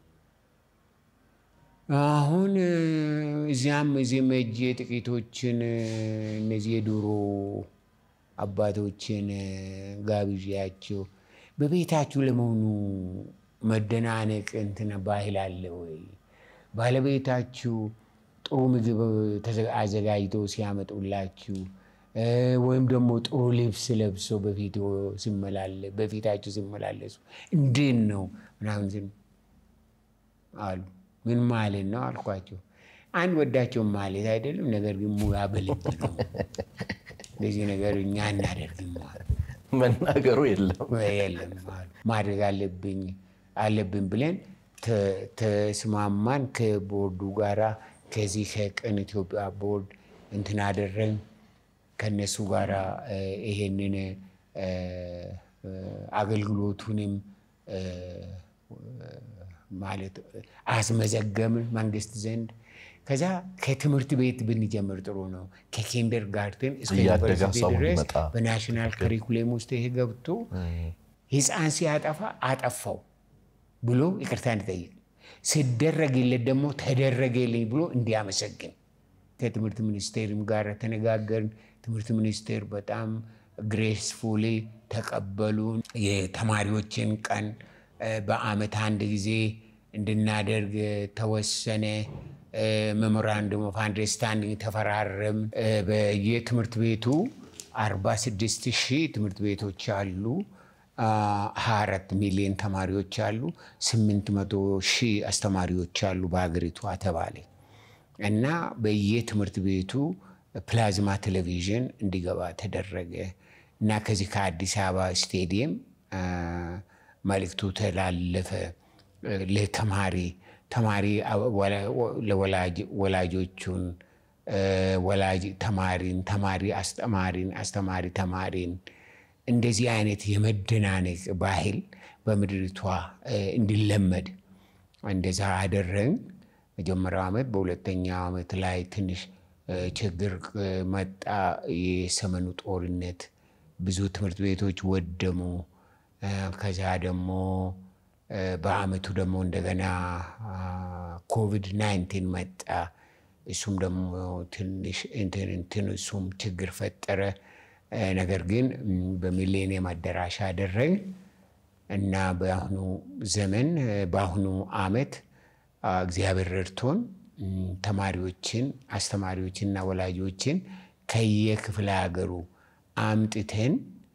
አሁን እዚያም እዚህም እጄ ጥቂቶችን እነዚህ የድሮ አባቶችን ጋብዣቸው በቤታችሁ ለመሆኑ መደናነቅ እንትን ባህል አለ ወይ ባለቤታችሁ ጥሩ ምግብ አዘጋጅቶ ሲያመጡላችሁ ወይም ደግሞ ጥሩ ልብስ ለብሶ በፊቱ ሲመላለ በፊታችሁ ሲመላለሱ እንዴት ነው ምናምን አሉ ምን ማለት ነው አልኳቸው አንድ ወዳቸው ማለት አይደለም ነገር ግን ሙያ በልብ ነው ለዚህ ነገር እኛ እናደርግም መናገሩ የለም የለም ማድረግ አለብኝ አለብን ብለን ተስማማን ከቦርዱ ጋራ ከዚህ ከቅን ኢትዮጵያ ቦርድ እንትን አደረግን ከነሱ ጋራ ይሄንን አገልግሎቱንም ማለት አስመዘገምን መንግስት ዘንድ ከዛ ከትምህርት ቤት ብንጀምር ጥሩ ነው ከኪንደር ጋርተን እስከ ዩኒቨርሲቲ ድረስ በናሽናል ካሪኩለም ውስጥ ይሄ ገብቶ ህፃን ሲያጠፋ አጠፋው ብሎ ይቅርታ እንዲጠይቅ ሲደረግለት ደግሞ ተደረገልኝ ብሎ እንዲያመሰግን ከትምህርት ሚኒስቴርም ጋር ተነጋገርን ትምህርት ሚኒስቴር በጣም ግሬስፉሊ ተቀበሉ የተማሪዎችን ቀን በአመት አንድ ጊዜ እንድናደርግ ተወሰነ ሜሞራንደም ኦፍ አንደርስታንዲንግ ተፈራረም በየትምህርት ቤቱ አርባ ስድስት ሺህ ትምህርት ቤቶች አሉ። ሃያ አራት ሚሊዮን ተማሪዎች አሉ። ስምንት መቶ ሺህ አስተማሪዎች አሉ በሀገሪቷ ተባለ እና በየትምህርት ቤቱ ፕላዝማ ቴሌቪዥን እንዲገባ ተደረገ እና ከዚህ ከአዲስ አበባ ስቴዲየም መልእክቱ ተላለፈ ለተማሪ ተማሪ ለወላጅ ወላጆቹን ወላጅ ተማሪን ተማሪ አስተማሪን አስተማሪ ተማሪን እንደዚህ አይነት የመደናነቅ ባህል በምድሪቷ እንዲለመድ እንደዛ አደረግን። መጀመሪያው ዓመት በሁለተኛው ዓመት ላይ ትንሽ ችግር መጣ። የሰሜኑ ጦርነት ብዙ ትምህርት ቤቶች ወደሙ። ከዛ ደግሞ በአመቱ ደግሞ እንደገና ኮቪድ ናይንቲን መጣ። እሱም ደግሞ ትንሽ እንትን እንትን እሱም ችግር ፈጠረ። ነገር ግን በሚሊኒየም አዳራሽ አደረግን እና በአሁኑ ዘመን በአሁኑ ዓመት እግዚአብሔር ረድቶን ተማሪዎችን አስተማሪዎችንና ወላጆችን ከየክፍለ ሀገሩ አምጥተን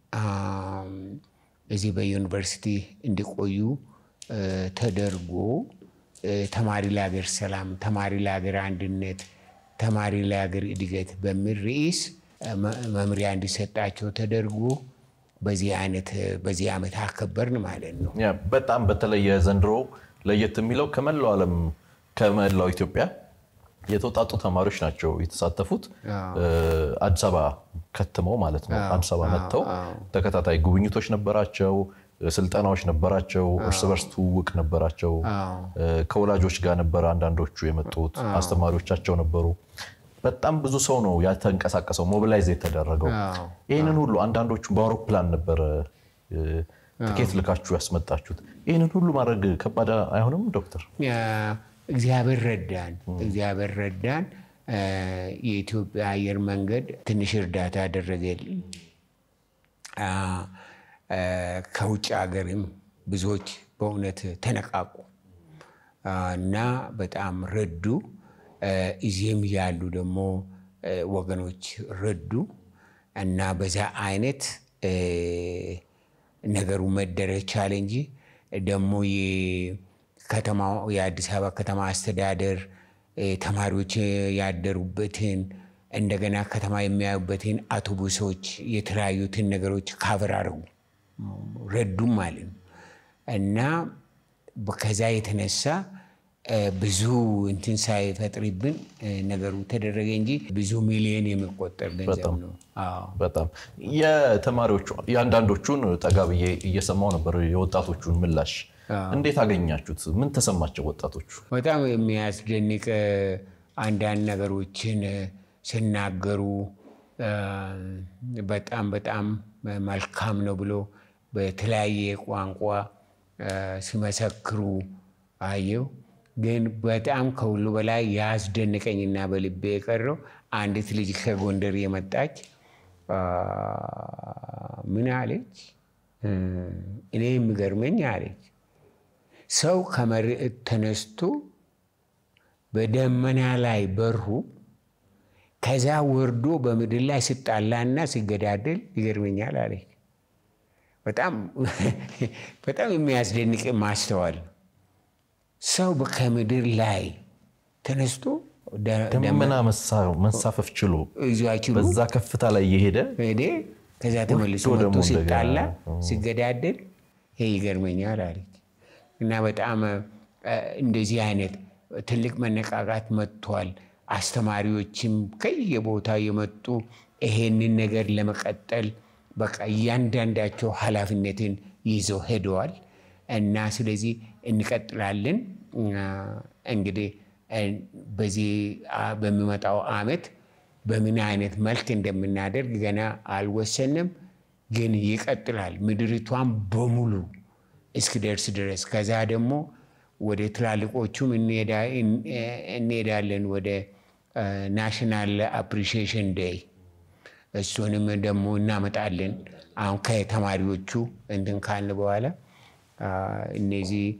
እዚህ በዩኒቨርሲቲ እንዲቆዩ ተደርጎ ተማሪ ለሀገር ሰላም፣ ተማሪ ለሀገር አንድነት፣ ተማሪ ለሀገር እድገት በሚል ርዕስ መምሪያ እንዲሰጣቸው ተደርጎ በዚህ አይነት በዚህ ዓመት አከበርን ማለት ነው። ያ በጣም በተለየ ዘንድሮ ለየት የሚለው ከመላው ዓለም ከመላው ኢትዮጵያ የተወጣጡ ተማሪዎች ናቸው የተሳተፉት። አዲስ አበባ ከተማው ማለት ነው። አዲስ አበባ መጥተው ተከታታይ ጉብኝቶች ነበራቸው፣ ስልጠናዎች ነበራቸው፣ እርስ በርስ ትውውቅ ነበራቸው። ከወላጆች ጋር ነበር አንዳንዶቹ የመጡት፣ አስተማሪዎቻቸው ነበሩ። በጣም ብዙ ሰው ነው ያተንቀሳቀሰው፣ ሞቢላይዝ የተደረገው። ይሄንን ሁሉ አንዳንዶቹ በአውሮፕላን ነበር ትኬት ልካችሁ ያስመጣችሁት። ይሄንን ሁሉ ማድረግ ከባድ አይሆንም ዶክተር? እግዚአብሔር ረዳን፣ እግዚአብሔር ረዳን። የኢትዮጵያ አየር መንገድ ትንሽ እርዳታ አደረገልን። ከውጭ ሀገርም ብዙዎች በእውነት ተነቃቁ እና በጣም ረዱ። እዚህም ያሉ ደግሞ ወገኖች ረዱ እና በዛ አይነት ነገሩ መደረግ ቻለ እንጂ ደግሞ የከተማው የአዲስ አበባ ከተማ አስተዳደር ተማሪዎች ያደሩበትን እንደገና ከተማ የሚያዩበትን አውቶቡሶች የተለያዩትን ነገሮች ካቨር አደረጉ፣ ረዱም ማለት ነው እና ከዛ የተነሳ ብዙ እንትን ሳይፈጥርብን ነገሩ ተደረገ እንጂ ብዙ ሚሊዮን የሚቆጠር ገንዘብ ነው። አዎ በጣም የተማሪዎቹ ያንዳንዶቹን ጠጋብዬ እየሰማው ነበር። የወጣቶቹን ምላሽ እንዴት አገኛችሁት? ምን ተሰማቸው ወጣቶቹ? በጣም የሚያስደንቅ አንዳንድ ነገሮችን ሲናገሩ በጣም በጣም መልካም ነው ብሎ በተለያየ ቋንቋ ሲመሰክሩ አየው። ግን በጣም ከሁሉ በላይ ያስደንቀኝና በልቤ የቀረው አንዲት ልጅ ከጎንደር የመጣች ምን አለች? እኔ የሚገርመኝ አለች፣ ሰው ከመሬት ተነስቶ በደመና ላይ በሩ ከዛ ወርዶ በምድር ላይ ሲጣላና ሲገዳደል ይገርመኛል አለች። በጣም በጣም የሚያስደንቅ ማስተዋል። ሰው ከምድር ላይ ተነስቶ ደመና መንሳፈፍ ችሎ በዛ ከፍታ ላይ የሄደ ሄደ ከዛ ተመልሶ መጥቶ ሲጣላ ሲገዳደል ይሄ ይገርመኛል አለች። እና በጣም እንደዚህ አይነት ትልቅ መነቃቃት መጥቷል። አስተማሪዎችም ከየቦታው የመጡ ይሄንን ነገር ለመቀጠል በቃ እያንዳንዳቸው ኃላፊነትን ይዘው ሄደዋል እና ስለዚህ እንቀጥላለን። እንግዲህ በዚህ በሚመጣው ዓመት በምን አይነት መልክ እንደምናደርግ ገና አልወሰንም፣ ግን ይቀጥላል ምድሪቷን በሙሉ እስኪደርስ ድረስ። ከዛ ደግሞ ወደ ትላልቆቹም እንሄዳለን፣ ወደ ናሽናል አፕሪሺዬሽን ዴይ እሱንም ደግሞ እናመጣለን። አሁን ከተማሪዎቹ እንትን ካልን በኋላ እነዚህ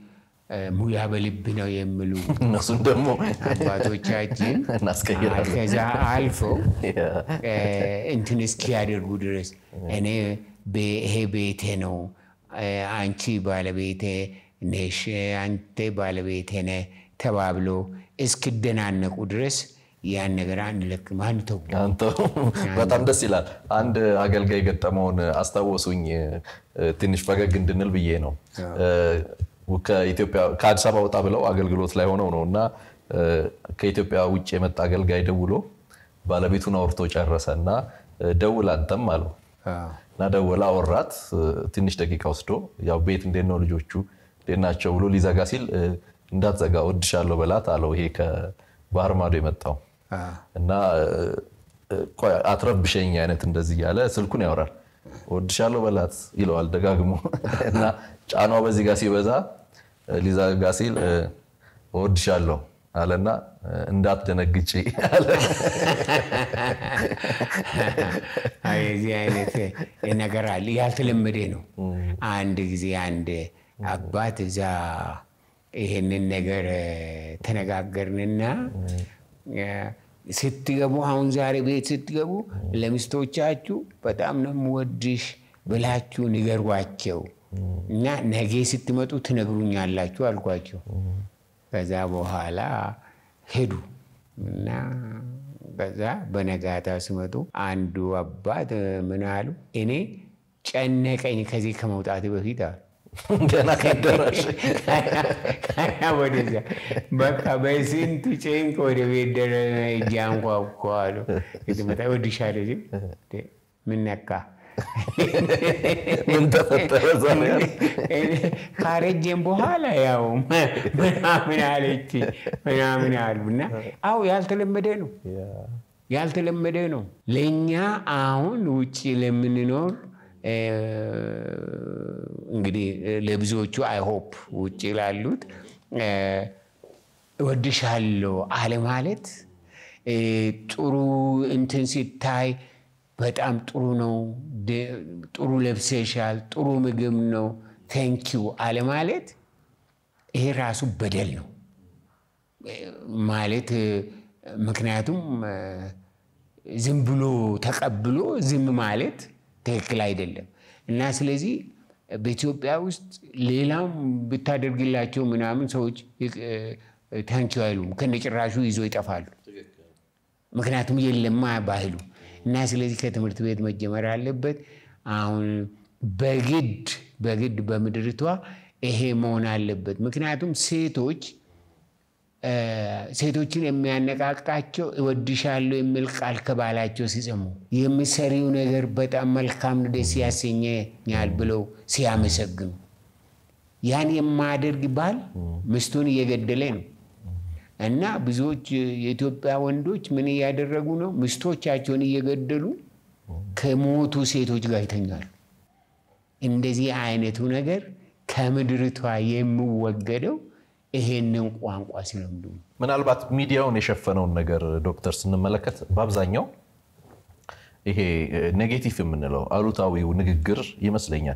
ሙያ በልብ ነው የሚሉ እነሱን ደግሞ አባቶቻችን እናስቀይራለን ከዛ አልፎ እንትን እስኪያደርጉ ድረስ እኔ ይሄ ቤቴ ነው አንቺ ባለቤቴ ነሽ አንተ ባለቤቴ ነህ ተባብሎ እስኪደናነቁ ድረስ ያን ነገር አንለቅም አንተው አንተው በጣም ደስ ይላል አንድ አገልጋይ ገጠመውን አስታወሱኝ ትንሽ ፈገግ እንድንል ብዬ ነው ከኢትዮጵያ ከአዲስ አበባ ወጣ ብለው አገልግሎት ላይ ሆነው ነውና ከኢትዮጵያ ውጪ የመጣ አገልጋይ ደውሎ ባለቤቱን አውርቶ ጨረሰና ደውል አንተም አለው እና ደውላ አወራት ትንሽ ደቂቃ ወስዶ ያው ቤት እንዴት ነው ልጆቹ ደናቸው ብሎ ሊዘጋ ሲል እንዳትዘጋ ወድሻለሁ በላት አለው ይሄ ከባህር ማዶ የመጣው እና ቆይ አትረብሸኝ አይነት እንደዚህ ያለ ስልኩን ያወራል ወድሻለሁ በላት ይለዋል ደጋግሞ እና ጫናው በዚህ ጋር ሲበዛ ሊዘጋ ሲል ወድሻለሁ አለና እንዳትደነግጪ አለ አይዚ አይነት ነገር አለ ያልተለመደ ነው አንድ ጊዜ አንድ አባት እዛ ይሄንን ነገር ተነጋገርንና ስትገቡ አሁን ዛሬ ቤት ስትገቡ ለሚስቶቻችሁ በጣም ነው የምወድሽ ብላችሁ ንገሯቸው እና ነገ ስትመጡ ትነግሩኛላችሁ አልኳቸው ከዛ በኋላ ሄዱ እና ከዛ በነጋታ ሲመጡ አንዱ አባት ምን አሉ እኔ ጨነቀኝ ከዚህ ከመውጣት በፊት አሉ ገና ከደረሽ ካና ወደዛ በቃ በስንት ጨንቆ ወደ ቤት ደረሰ ጃንኳኳሉ እትመጣ ወድሻለሁ ምን ነካ ምን ተፈጠረ ዛሬ ካረጀን በኋላ ያው ምናምን አለች ምናምን አሉና አው ያልተለመደ ነው ያልተለመደ ነው ለኛ አሁን ውጪ ለምንኖር እንግዲህ ለብዙዎቹ አይ ሆፕ ውጪ ላሉት ወድሻለሁ አለ ማለት ጥሩ እንትን ሲታይ በጣም ጥሩ ነው ጥሩ ለብሰሻል ጥሩ ምግብ ነው ቴንክ ዩ አለ ማለት ይሄ ራሱ በደል ነው ማለት ምክንያቱም ዝም ብሎ ተቀብሎ ዝም ማለት ትክክል አይደለም እና ስለዚህ በኢትዮጵያ ውስጥ ሌላም ብታደርግላቸው ምናምን ሰዎች ታንኪ አይሉም ከነጭራሹ ይዞ ይጠፋሉ ምክንያቱም የለማ ባህሉ እና ስለዚህ ከትምህርት ቤት መጀመር አለበት አሁን በግድ በግድ በመድርቷ ይሄ መሆን አለበት ምክንያቱም ሴቶች ሴቶችን የሚያነቃቃቸው እወድሻለሁ የሚል ቃል ከባላቸው ሲሰሙ የሚሰሪው ነገር በጣም መልካም ደስ ያሰኘኛል ብለው ሲያመሰግኑ ያን የማያደርግ ባል ሚስቱን እየገደለ ነው እና ብዙዎች የኢትዮጵያ ወንዶች ምን ያደረጉ ነው ሚስቶቻቸውን እየገደሉ ከሞቱ ሴቶች ጋር ይተኛሉ እንደዚህ አይነቱ ነገር ከምድርቷ የሚወገደው ይሄንን ቋንቋ ሲለምዱ ምናልባት ሚዲያውን የሸፈነውን ነገር ዶክተር ስንመለከት በአብዛኛው ይሄ ኔጌቲቭ የምንለው አሉታዊው ንግግር ይመስለኛል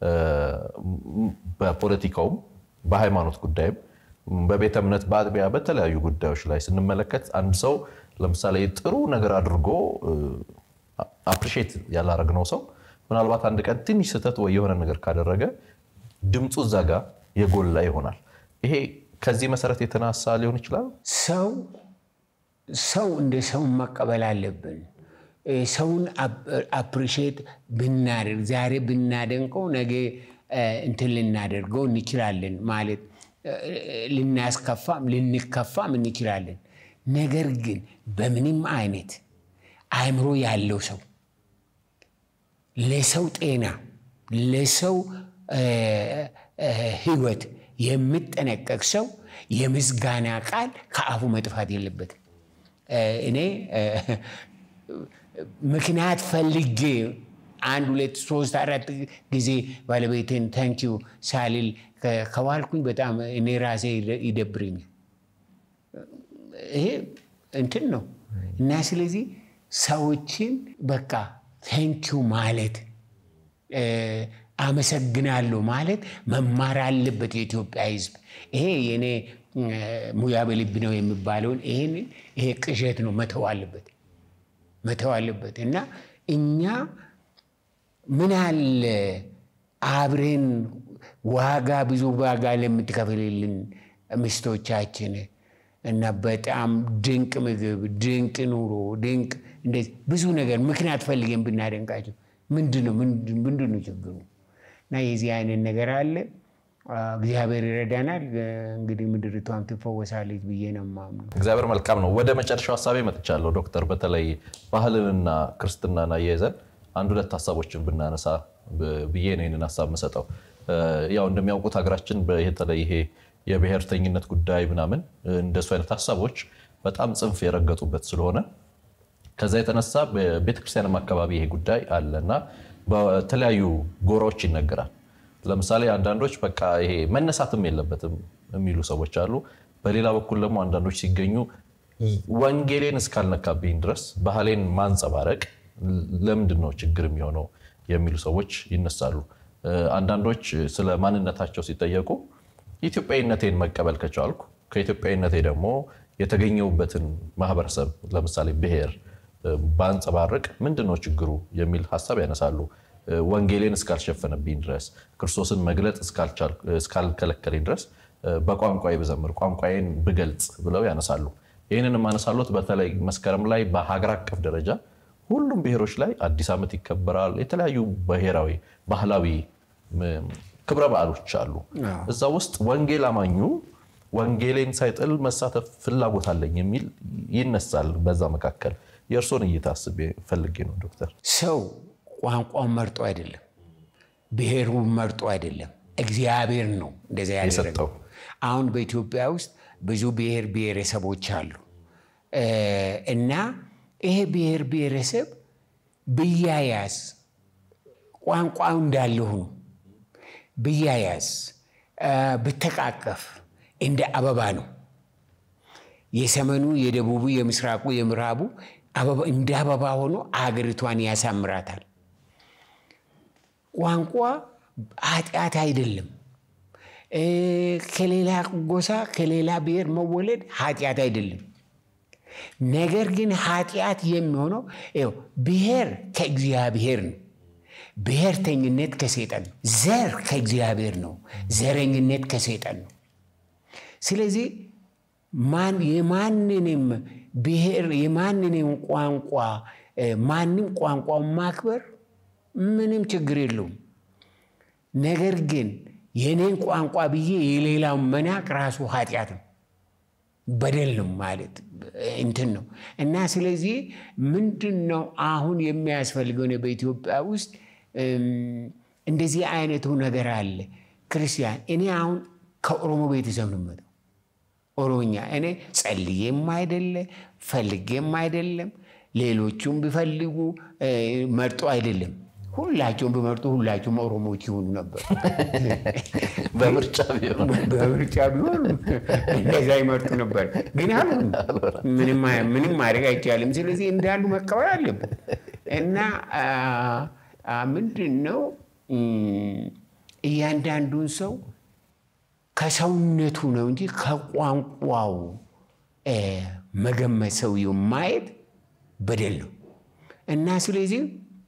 በፖለቲካው በሃይማኖት ጉዳይም በቤተ እምነት በአጥቢያ በተለያዩ ጉዳዮች ላይ ስንመለከት አንድ ሰው ለምሳሌ ጥሩ ነገር አድርጎ አፕሪሺየት ያላረግነው ሰው ምናልባት አንድ ቀን ትንሽ ስህተት ወይ የሆነ ነገር ካደረገ ድምጹ ዛጋ የጎላ ይሆናል ይሄ ከዚህ መሰረት የተናሳ ሊሆን ይችላል ሰው ሰው እንደ ሰው መቀበል አለብን ሰውን አፕሪሺየት ብናደርግ ዛሬ ብናደንቀው ነገ እንትን ልናደርገው እንችላለን ማለት ልናስከፋም ልንከፋም እንችላለን ነገር ግን በምንም አይነት አይምሮ ያለው ሰው ለሰው ጤና ለሰው ህይወት የሚጠነቀቅ ሰው የምስጋና ቃል ከአፉ መጥፋት የለበትም እኔ ምክንያት ፈልጌ አንድ ሁለት ሶስት አራት ጊዜ ባለቤቴን ታንክ ዩ ሳልል ከዋልኩኝ በጣም እኔ ራሴ ይደብረኛል ይሄ እንትን ነው እና ስለዚህ ሰዎችን በቃ ታንክ ዩ ማለት አመሰግናለሁ ማለት መማር አለበት የኢትዮጵያ ህዝብ። ይሄ የኔ ሙያ በልብ ነው የሚባለውን ይሄን ይሄ ቅዠት ነው መተው አለበት መተው አለበት። እና እኛ ምን አለ አብረን ዋጋ ብዙ ዋጋ ለምትከፍልልን ሚስቶቻችን እና በጣም ድንቅ ምግብ ድንቅ ኑሮ ድንቅ እንደዚህ ብዙ ነገር ምክንያት ፈልገን ብናደንቃቸው ምንድነው ምንድነው ችግሩ? እና የዚህ አይነት ነገር አለ። እግዚአብሔር ይረዳናል። እንግዲህ ምድሪቷም ትፈወሳለች ብዬ ነው የማምነው። እግዚአብሔር መልካም ነው። ወደ መጨረሻው ሐሳቤ መጥቻለሁ ዶክተር። በተለይ ባህልንና ክርስትናን አያይዘን አንድ ሁለት ሐሳቦችን ብናነሳ ብዬ ነው ይሄንን ሐሳብ መሰጠው። ያው እንደሚያውቁት ሀገራችን በተለይ ይሄ የብሔርተኝነት ጉዳይ ምናምን እንደሱ አይነት ሐሳቦች በጣም ጽንፍ የረገጡበት ስለሆነ ከዛ የተነሳ በቤተክርስቲያንም አካባቢ ይሄ ጉዳይ አለና በተለያዩ ጎራዎች ይነገራል። ለምሳሌ አንዳንዶች በቃ ይሄ መነሳትም የለበትም የሚሉ ሰዎች አሉ። በሌላ በኩል ደግሞ አንዳንዶች ሲገኙ ወንጌልን እስካልነካብኝ ድረስ ባህሌን ማንጸባረቅ ለምንድነው ችግር የሚሆነው የሚሉ ሰዎች ይነሳሉ። አንዳንዶች ስለ ማንነታቸው ሲጠየቁ ኢትዮጵያዊነቴን መቀበል ከቻልኩ ከኢትዮጵያዊነቴ ደግሞ የተገኘውበትን ማህበረሰብ ለምሳሌ ብሔር ባንጸባረቅ ምንድነው ችግሩ የሚል ሐሳብ ያነሳሉ። ወንጌልን እስካልሸፈነብኝ ድረስ ክርስቶስን መግለጥ እስካልቻል እስካልከለከለኝ ድረስ በቋንቋዬ ብዘምር ቋንቋዬን ብገልጽ ብለው ያነሳሉ። ይሄንንም አነሳሉት በተለይ መስከረም ላይ በሀገር አቀፍ ደረጃ ሁሉም ብሔሮች ላይ አዲስ ዓመት ይከበራል። የተለያዩ ብሔራዊ ባህላዊ ክብረ በዓሎች አሉ። እዛ ውስጥ ወንጌል አማኙ ወንጌልን ሳይጥል መሳተፍ ፍላጎት አለኝ የሚል ይነሳል። በዛ መካከል የእርሶን እይታ አስቤ ፈልጌ ነው ዶክተር። ሰው ቋንቋውን መርጦ አይደለም ብሔሩን መርጦ አይደለም እግዚአብሔር ነው እንደዛ ያደረገው። አሁን በኢትዮጵያ ውስጥ ብዙ ብሔር ብሔረሰቦች አሉ እና ይሄ ብሔር ብሔረሰብ ብያያዝ ቋንቋው እንዳለ ሆኖ ብያያዝ ብተቃቀፍ እንደ አበባ ነው። የሰሜኑ የደቡቡ የምስራቁ የምዕራቡ አበባ እንደ አበባ ሆኖ አገሪቷን ያሳምራታል። ቋንቋ ኃጢአት አይደለም። ከሌላ ጎሳ ከሌላ ብሔር መወለድ ኃጢአት አይደለም። ነገር ግን ኃጢአት የሚሆነው ይኸው ብሔር ከእግዚአብሔር ነው። ብሔርተኝነት ከሰይጣን ነው። ዘር ከእግዚአብሔር ነው። ዘረኝነት ከሰይጣን ነው። ስለዚህ ማን የማንንም ብሔር የማንንም ቋንቋ ማንም ቋንቋው ማክበር ምንም ችግር የለውም። ነገር ግን የኔን ቋንቋ ብዬ የሌላው መናቅ ራሱ ኃጢአት ነው በደል ነው ማለት እንትን ነው። እና ስለዚህ ምንድነው አሁን የሚያስፈልገው ነው በኢትዮጵያ ውስጥ እንደዚህ አይነቱ ነገር አለ። ክርስቲያን እኔ አሁን ከኦሮሞ ቤተሰብ ነው የምመጣው። ኦሮሞኛ እኔ ጸልዬም አይደለ ፈልጌም አይደለም ሌሎቹም ቢፈልጉ መርጦ አይደለም። ሁላቸውም ቢመርጡ ሁላቸውም ኦሮሞዎች ይሆኑ ነበር። በምርጫ ቢሆን በምርጫ ቢሆን እንደዛ ይመርጡ ነበር። ግን አሁን ምንም ምንም ማድረግ አይቻልም። ስለዚህ እንዳሉ መቀበል አለበት። እና ምንድነው እያንዳንዱን ሰው ከሰውነቱ ነው እንጂ ከቋንቋው መገመት ሰውየው ማየት በደል ነው። እና ስለዚህ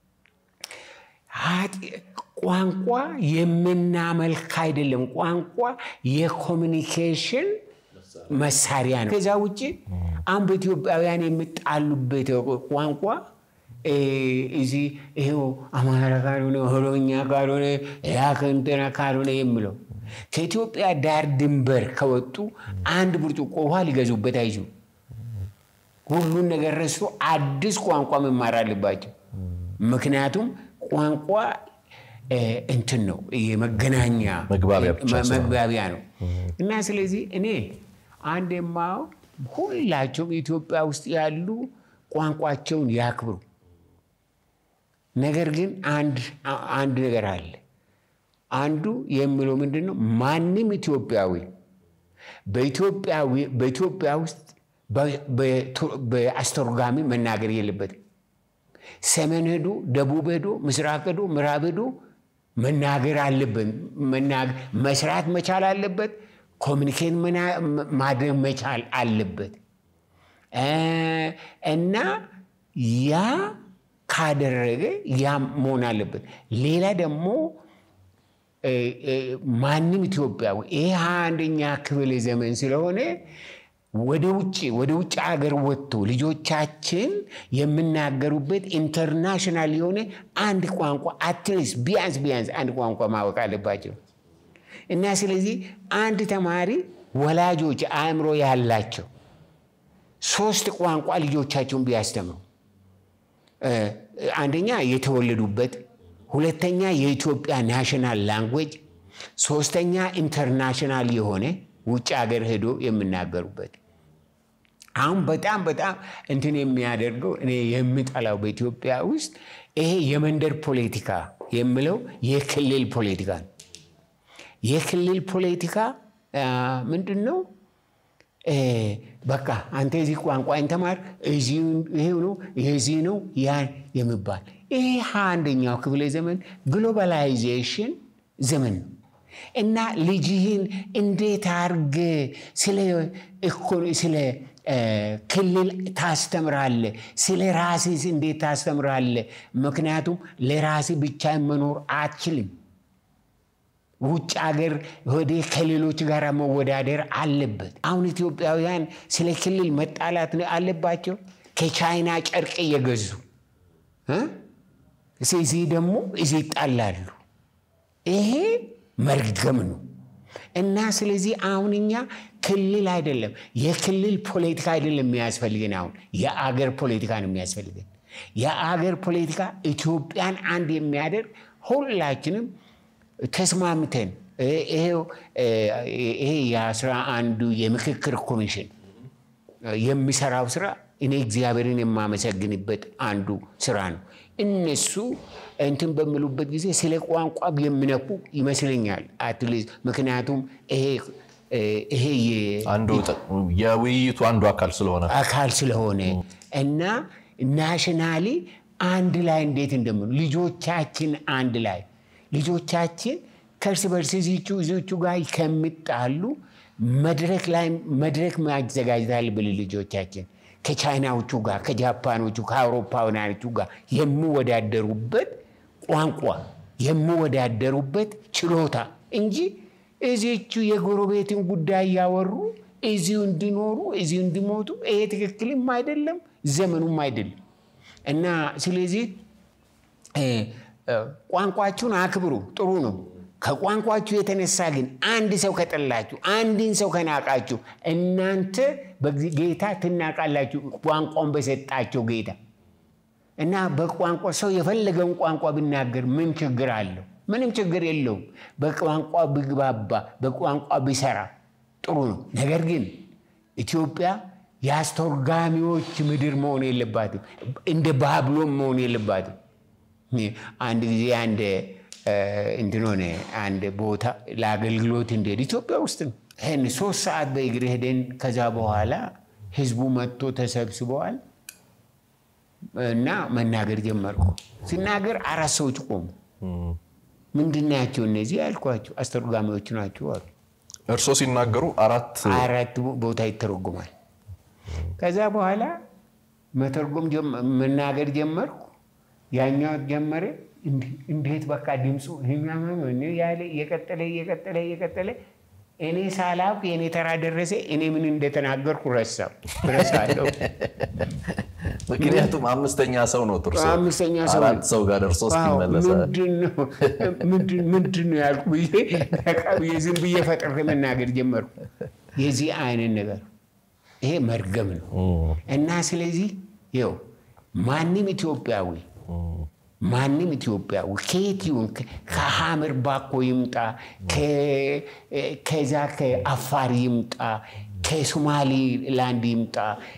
ቋንቋ የምናመልክ አይደለም። ቋንቋ የኮሙኒኬሽን መሳሪያ ነው። ከዛ ውጪ አሁን በኢትዮጵያውያን የሚጣሉበት ቋንቋ እዚህ ይሄው አማራ ካልሆነ ኦሮምኛ ካልሆነ ያ ከእንትና ካልሆነ የሚለው ከኢትዮጵያ ዳር ድንበር ከወጡ አንድ ብርጭቆ ውሃ ሊገዙበት አይችሉም። ሁሉን ነገር ረስቶ አዲስ ቋንቋ መማር አለባቸው። ምክንያቱም ቋንቋ እንትን ነው የመገናኛ መግባቢያ ነው። እና ስለዚህ እኔ አንደማው ሁላቸውም ኢትዮጵያ ውስጥ ያሉ ቋንቋቸውን ያክብሩ። ነገር ግን አንድ አንድ ነገር አለ። አንዱ የሚለው ምንድነው ማንም ኢትዮጵያዊ በኢትዮጵያዊ በኢትዮጵያ ውስጥ በአስተርጓሚ መናገር የለበትም። ሰሜን ሄዶ ደቡብ ሄዶ ምስራቅ ሄዶ ምዕራብ ሄዶ መናገር አለበት መናገር መስራት መቻል አለበት ኮሙኒኬት ማድረግ መቻል አለበት እና ያ ካደረገ ያ መሆን አለበት ሌላ ደግሞ ማንም ኢትዮጵያዊ ይሄ አንደኛ ክፍለ ዘመን ስለሆነ ወደ ውጪ ወደ ውጪ ሀገር ወጥቶ ልጆቻችን የሚናገሩበት ኢንተርናሽናል የሆነ አንድ ቋንቋ አትሊስት ቢያንስ ቢያንስ አንድ ቋንቋ ማወቅ አለባቸው እና ስለዚህ አንድ ተማሪ ወላጆች አእምሮ ያላቸው ሶስት ቋንቋ ልጆቻቸውን ቢያስተምሩ አንደኛ የተወለዱበት ሁለተኛ የኢትዮጵያ ናሽናል ላንጉዌጅ ሶስተኛ ኢንተርናሽናል የሆነ ውጭ ሀገር ሄዶ የሚናገሩበት አሁን በጣም በጣም እንትን የሚያደርገው እኔ የምጠላው በኢትዮጵያ ውስጥ ይሄ የመንደር ፖለቲካ የሚለው የክልል ፖለቲካ የክልል ፖለቲካ ምንድነው በቃ አንተ እዚህ ቋንቋን ተማር እዚህ ይሄው ነው እዚህ ነው ያን የሚባል ይሄ አንደኛው ክፍለ ዘመን ግሎባላይዜሽን ዘመን እና ልጅህን እንዴት አርገ ስለ ኢኮኖሚ ስለ ክልል ታስተምራለ ስለ ራስህ እንዴት ታስተምራለ ምክንያቱም ለራስህ ብቻ መኖር አትችልም ውጭ ሀገር ወደ ክልሎች ጋር መወዳደር አለበት አሁን ኢትዮጵያውያን ስለ ክልል መጣላት አለባቸው ከቻይና ጨርቅ እየገዙ እ ስለዚህ ደግሞ እዚህ ይጣላሉ ይሄ መርገም ነው እና ስለዚህ አሁንኛ ክልል አይደለም የክልል ፖለቲካ አይደለም የሚያስፈልገን አሁን የአገር ፖለቲካ ነው የሚያስፈልገን የአገር ፖለቲካ ኢትዮጵያን አንድ የሚያደርግ ሁላችንም ተስማምተን ይሄው ይሄ የአስራ አንዱ የምክክር ኮሚሽን የሚሰራው ስራ እኔ እግዚአብሔርን የማመሰግንበት አንዱ ስራ ነው እነሱ እንትን በሚሉበት ጊዜ ስለ ቋንቋ የሚነኩ ይመስለኛል አትሊስት ምክንያቱም ይሄ ይሄ አንዱ የውይይቱ አንዱ አካል ስለሆነ አካል ስለሆነ እና ናሽናሊ አንድ ላይ እንዴት እንደምን ልጆቻችን አንድ ላይ ልጆቻችን ከርስ በርስ እዚቹ እዚቹ ጋር ከመጣሉ መድረክ ላይ መድረክ ማዘጋጀታል በልጆቻችን ከቻይናዎቹ ጋር ከጃፓኖቹ ከአውሮፓውያኖቹ ጋር የሚወዳደሩበት ቋንቋ የሚወዳደሩበት ችሎታ እንጂ እዚቹ የጎረቤትን ጉዳይ ያወሩ እዚው እንዲኖሩ እዚው እንዲሞቱ ይሄ ትክክልም አይደለም ዘመኑም አይደለም እና ስለዚህ ቋንቋችሁን አክብሩ ጥሩ ነው ከቋንቋችሁ የተነሳ ግን አንድ ሰው ከጠላችሁ አንድን ሰው ከናቃችሁ እናንተ በጌታ ትናቃላችሁ ቋንቋውን በሰጣቸው ጌታ እና በቋንቋ ሰው የፈለገውን ቋንቋ ቢናገር ምን ችግር አለው ምንም ችግር የለውም በቋንቋ ቢግባባ በቋንቋ ቢሰራ ጥሩ ነው ነገር ግን ኢትዮጵያ ያስተርጓሚዎች ምድር መሆን የለባትም እንደ ባቢሎን መሆን የለባትም አንድ ጊዜ አንድ እንደሆነ አንድ ቦታ ለአገልግሎት እንደሄደ ኢትዮጵያ ውስጥ እን ሶስት ሰዓት በእግር ሄደን ከዛ በኋላ ህዝቡ መጥቶ ተሰብስበዋል እና መናገር ጀመርኩ ሲናገር አራት ሰዎች ቆሙ ምንድናቸው እነዚህ ያልኳቸው አስተርጓሚዎች ናቸው አሉ እርሶ ሲናገሩ አራት አራት ቦታ ይተረጎማል ከዛ በኋላ መተርጎም መናገር ጀመርኩ ያኛው ጀመረ እንዴት በቃ ድምጹ ህኛማ ነው ያለ የቀጠለ የቀጠለ የቀጠለ እኔ ሳላው የኔ ተራ ደረሰ እኔ ምን እንደተናገርኩ ረሳው ረሳለው ምክንያቱም አምስተኛ ሰው ነው ጥርሶ አምስተኛ ሰው አራት ሰው ጋር ደርሶ እስኪመለስ ምንድነው ምንድን ምንድነው ያልኩ ይሄ ተቃው የዝም በየፈጠረ መናገር ጀመርኩ የዚህ አይነት ነገር ይሄ መርገም ነው እና ስለዚህ ይው ማንንም ኢትዮጵያዊ ማንንም ኢትዮጵያዊ ከየትዩን ከሐመር ባኮ ይምጣ ከዛ ከአፋር ይምጣ ከሶማሊ ላንድ ይምጣ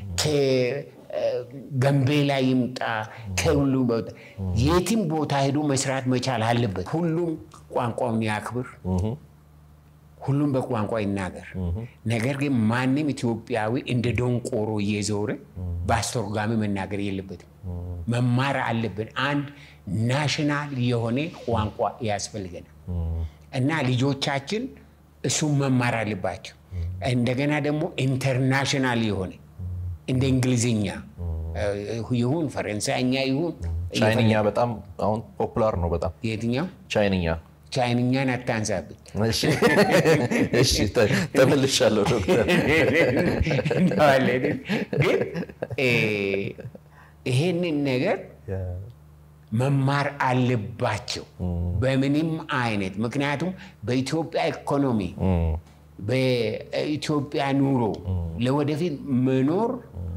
ከጋምቤላ ይምጣ ከሁሉ ቦታ የትም ቦታ ሄዶ መስራት መቻል አለበት ሁሉም ቋንቋውን ያክብር ሁሉም በቋንቋ ይናገር ነገር ግን ማንንም ኢትዮጵያዊ እንደ ዶንቆሮ እየዞረ ባስተርጓሚ መናገር የለበትም መማር አለብን አንድ ናሽናል የሆነ ቋንቋ ያስፈልገናል እና ልጆቻችን እሱ መማር አለባቸው እንደገና ደግሞ ኢንተርናሽናል የሆነ እንደ እንግሊዝኛ ይሁን ፈረንሳይኛ ይሁን ቻይንኛ በጣም አሁን ፖፑላር ነው በጣም የትኛው ቻይንኛ ቻይንኛ ናታንሳብት እሺ እሺ ተመልሻለሁ ዶክተር ማለት ግን ይሄንን ነገር መማር አለባቸው በምንም አይነት ምክንያቱም በኢትዮጵያ ኢኮኖሚ በኢትዮጵያ ኑሮ ለወደፊት መኖር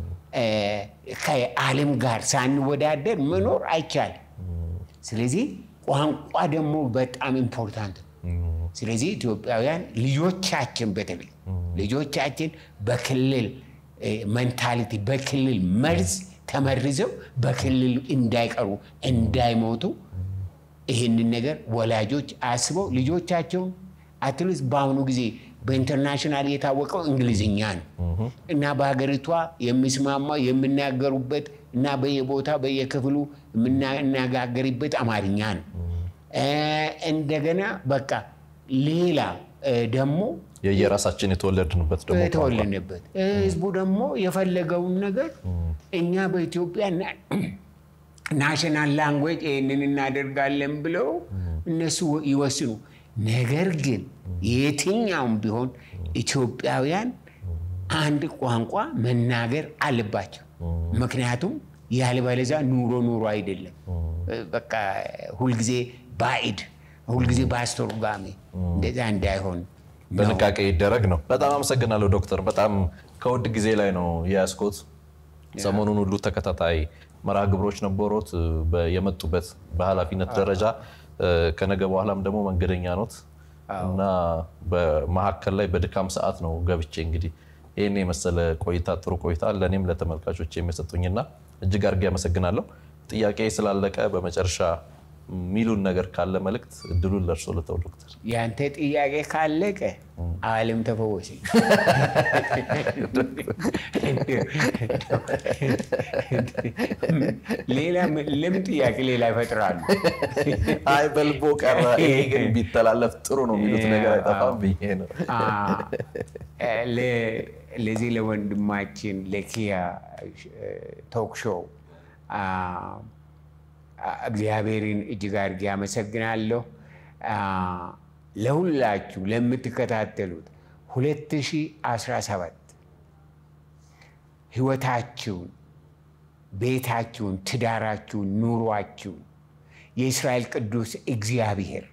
ከዓለም ጋር ሳንወዳደር መኖር አይቻልም ስለዚህ ቋንቋ ደግሞ በጣም ኢምፖርታንት ነው ስለዚህ ኢትዮጵያውያን ልጆቻችን በተለይ ልጆቻችን በክልል ሜንታሊቲ በክልል መርዝ ተመርዘው በክልል እንዳይቀሩ እንዳይሞቱ ይሄንን ነገር ወላጆች አስበው ልጆቻቸው አትሊስት ባሁኑ ጊዜ በኢንተርናሽናል የታወቀው እንግሊዝኛ ነው እና በሀገሪቷ የሚስማማው የሚናገሩበት እና በየቦታ በየክፍሉ የምናጋገርበት አማርኛ ነው እንደገና በቃ ሌላ ደግሞ የየራሳችን የተወለድንበት ደግሞ የተወለድንበት ህዝቡ ደግሞ የፈለገውን ነገር እኛ በኢትዮጵያ ናሽናል ላንጉዌጅ ይሄንን እናደርጋለን ብለው እነሱ ይወስኑ ነገር ግን የትኛውም ቢሆን ኢትዮጵያውያን አንድ ቋንቋ መናገር አለባቸው ምክንያቱም ያለበለዚያ ኑሮ ኑሮ አይደለም በቃ ሁሉ ጊዜ ባይድ ሁሉ ጊዜ ባስተርጓሚ እንደዛ እንዳይሆን በንቃቄ ይደረግ ነው በጣም አመሰግናለሁ ዶክተር በጣም ከውድ ጊዜ ላይ ነው ያስኮት ሰሞኑን ሁሉ ተከታታይ መርሃ ግብሮች ነበሩት የመጡበት በኃላፊነት ደረጃ ከነገ በኋላም ደግሞ መንገደኛ ኖት እና በመሐከል ላይ በድካም ሰዓት ነው ገብቼ እንግዲህ ይሄን የመሰለ ቆይታ ጥሩ ቆይታ ለኔም ለተመልካቾች የሚሰጡኝና እጅግ አርጌ ያመሰግናለሁ ጥያቄ ስላለቀ በመጨረሻ ሚሉን ነገር ካለ መልእክት እድሉን ለርሶ ለተው ዶክተር ያንተ ጥያቄ ካለቀ ዓለም ተፈወሰ ሌላ ለምን ጥያቄ ሌላ ይፈጥራሉ አይ በልቦ ቀረ ይሄ ግን ቢተላለፍ ጥሩ ነው የሚሉት ነገር አይጠፋም ብዬ ነው ለ ለዚህ ለወንድማችን ለኪያ ቶክ ሾው እግዚአብሔርን እጅግ አድርጌ አመሰግናለሁ ለሁላችሁ ለምትከታተሉት ሁለት ሺህ አስራ ሰባት ህይወታችሁን ቤታችሁን ትዳራችሁን ኑሯችሁን የእስራኤል ቅዱስ እግዚአብሔር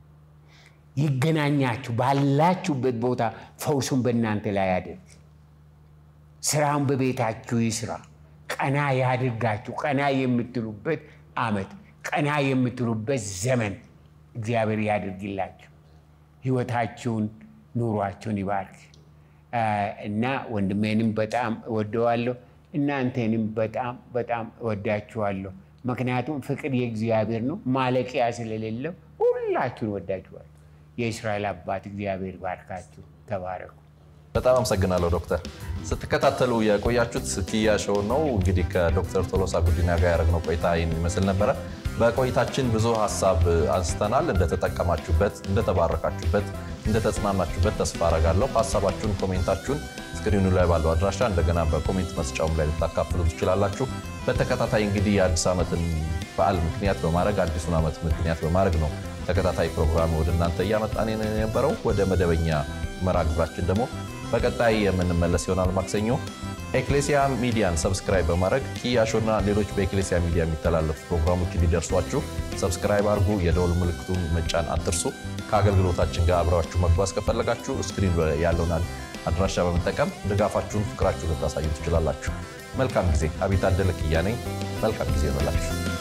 ይገናኛችሁ ባላችሁበት ቦታ ፈውሱን በእናንተ ላይ ያድርግ ስራውን በቤታችሁ ይስራ ቀና ያድርጋችሁ ቀና የምትሉበት አመት ቀና የምትሉበት ዘመን እግዚአብሔር ያድርግላችሁ ህይወታችሁን ኑሯችሁን ይባርክ እና ወንድሜንም በጣም ወደዋለሁ እናንተንም በጣም በጣም ወዳችኋለሁ ምክንያቱም ፍቅር የእግዚአብሔር ነው ማለቂያ ስለሌለው ሁላችሁን ወዳችኋለሁ የእስራኤል አባት እግዚአብሔር ባርካችሁ ተባረኩ በጣም አመሰግናለሁ ዶክተር ስትከታተሉ የቆያችሁት ኪያ ሾው ነው እንግዲህ ከዶክተር ቶሎሳ ጉዲና ጋር ያደረግነው ቆይታ የሚመስል ነበር በቆይታችን ብዙ ሐሳብ አንስተናል እንደተጠቀማችሁበት እንደተባረካችሁበት እንደተጽናናችሁበት ተስፋ አደርጋለሁ ሐሳባችሁን ኮሜንታችሁን ስክሪኑ ላይ ባለው አድራሻ እንደገና በኮሜንት መስጫውም ላይ ልታካፍሉ ትችላላችሁ በተከታታይ እንግዲህ የአዲስ ዓመትን በዓል ምክንያት በማድረግ አዲሱን ዓመት ምክንያት በማድረግ ነው ተከታታይ ፕሮግራም ወደ እናንተ እያመጣን የነበረው ወደ መደበኛ መርሃ ግብራችን ደግሞ በቀጣይ የምንመለስ ይሆናል ማክሰኞ ኤክሌሲያ ሚዲያን ሰብስክራይብ በማድረግ ኪያ ሾውና ሌሎች በኤክሌሲያ ሚዲያ የሚተላለፉ ፕሮግራሞች እንዲደርሷችሁ ሰብስክራይብ አድርጉ የደወል ምልክቱን መጫን አትርሱ ከአገልግሎታችን ጋር አብራችሁ መጓዝ ከፈለጋችሁ ስክሪን ላይ ያለውን አድራሻ በመጠቀም ድጋፋችሁን ፍቅራችሁን ልታሳዩ ትችላላችሁ መልካም ጊዜ አቢይ ታደለ ኪያ ነኝ መልካም ጊዜ ይሁንላችሁ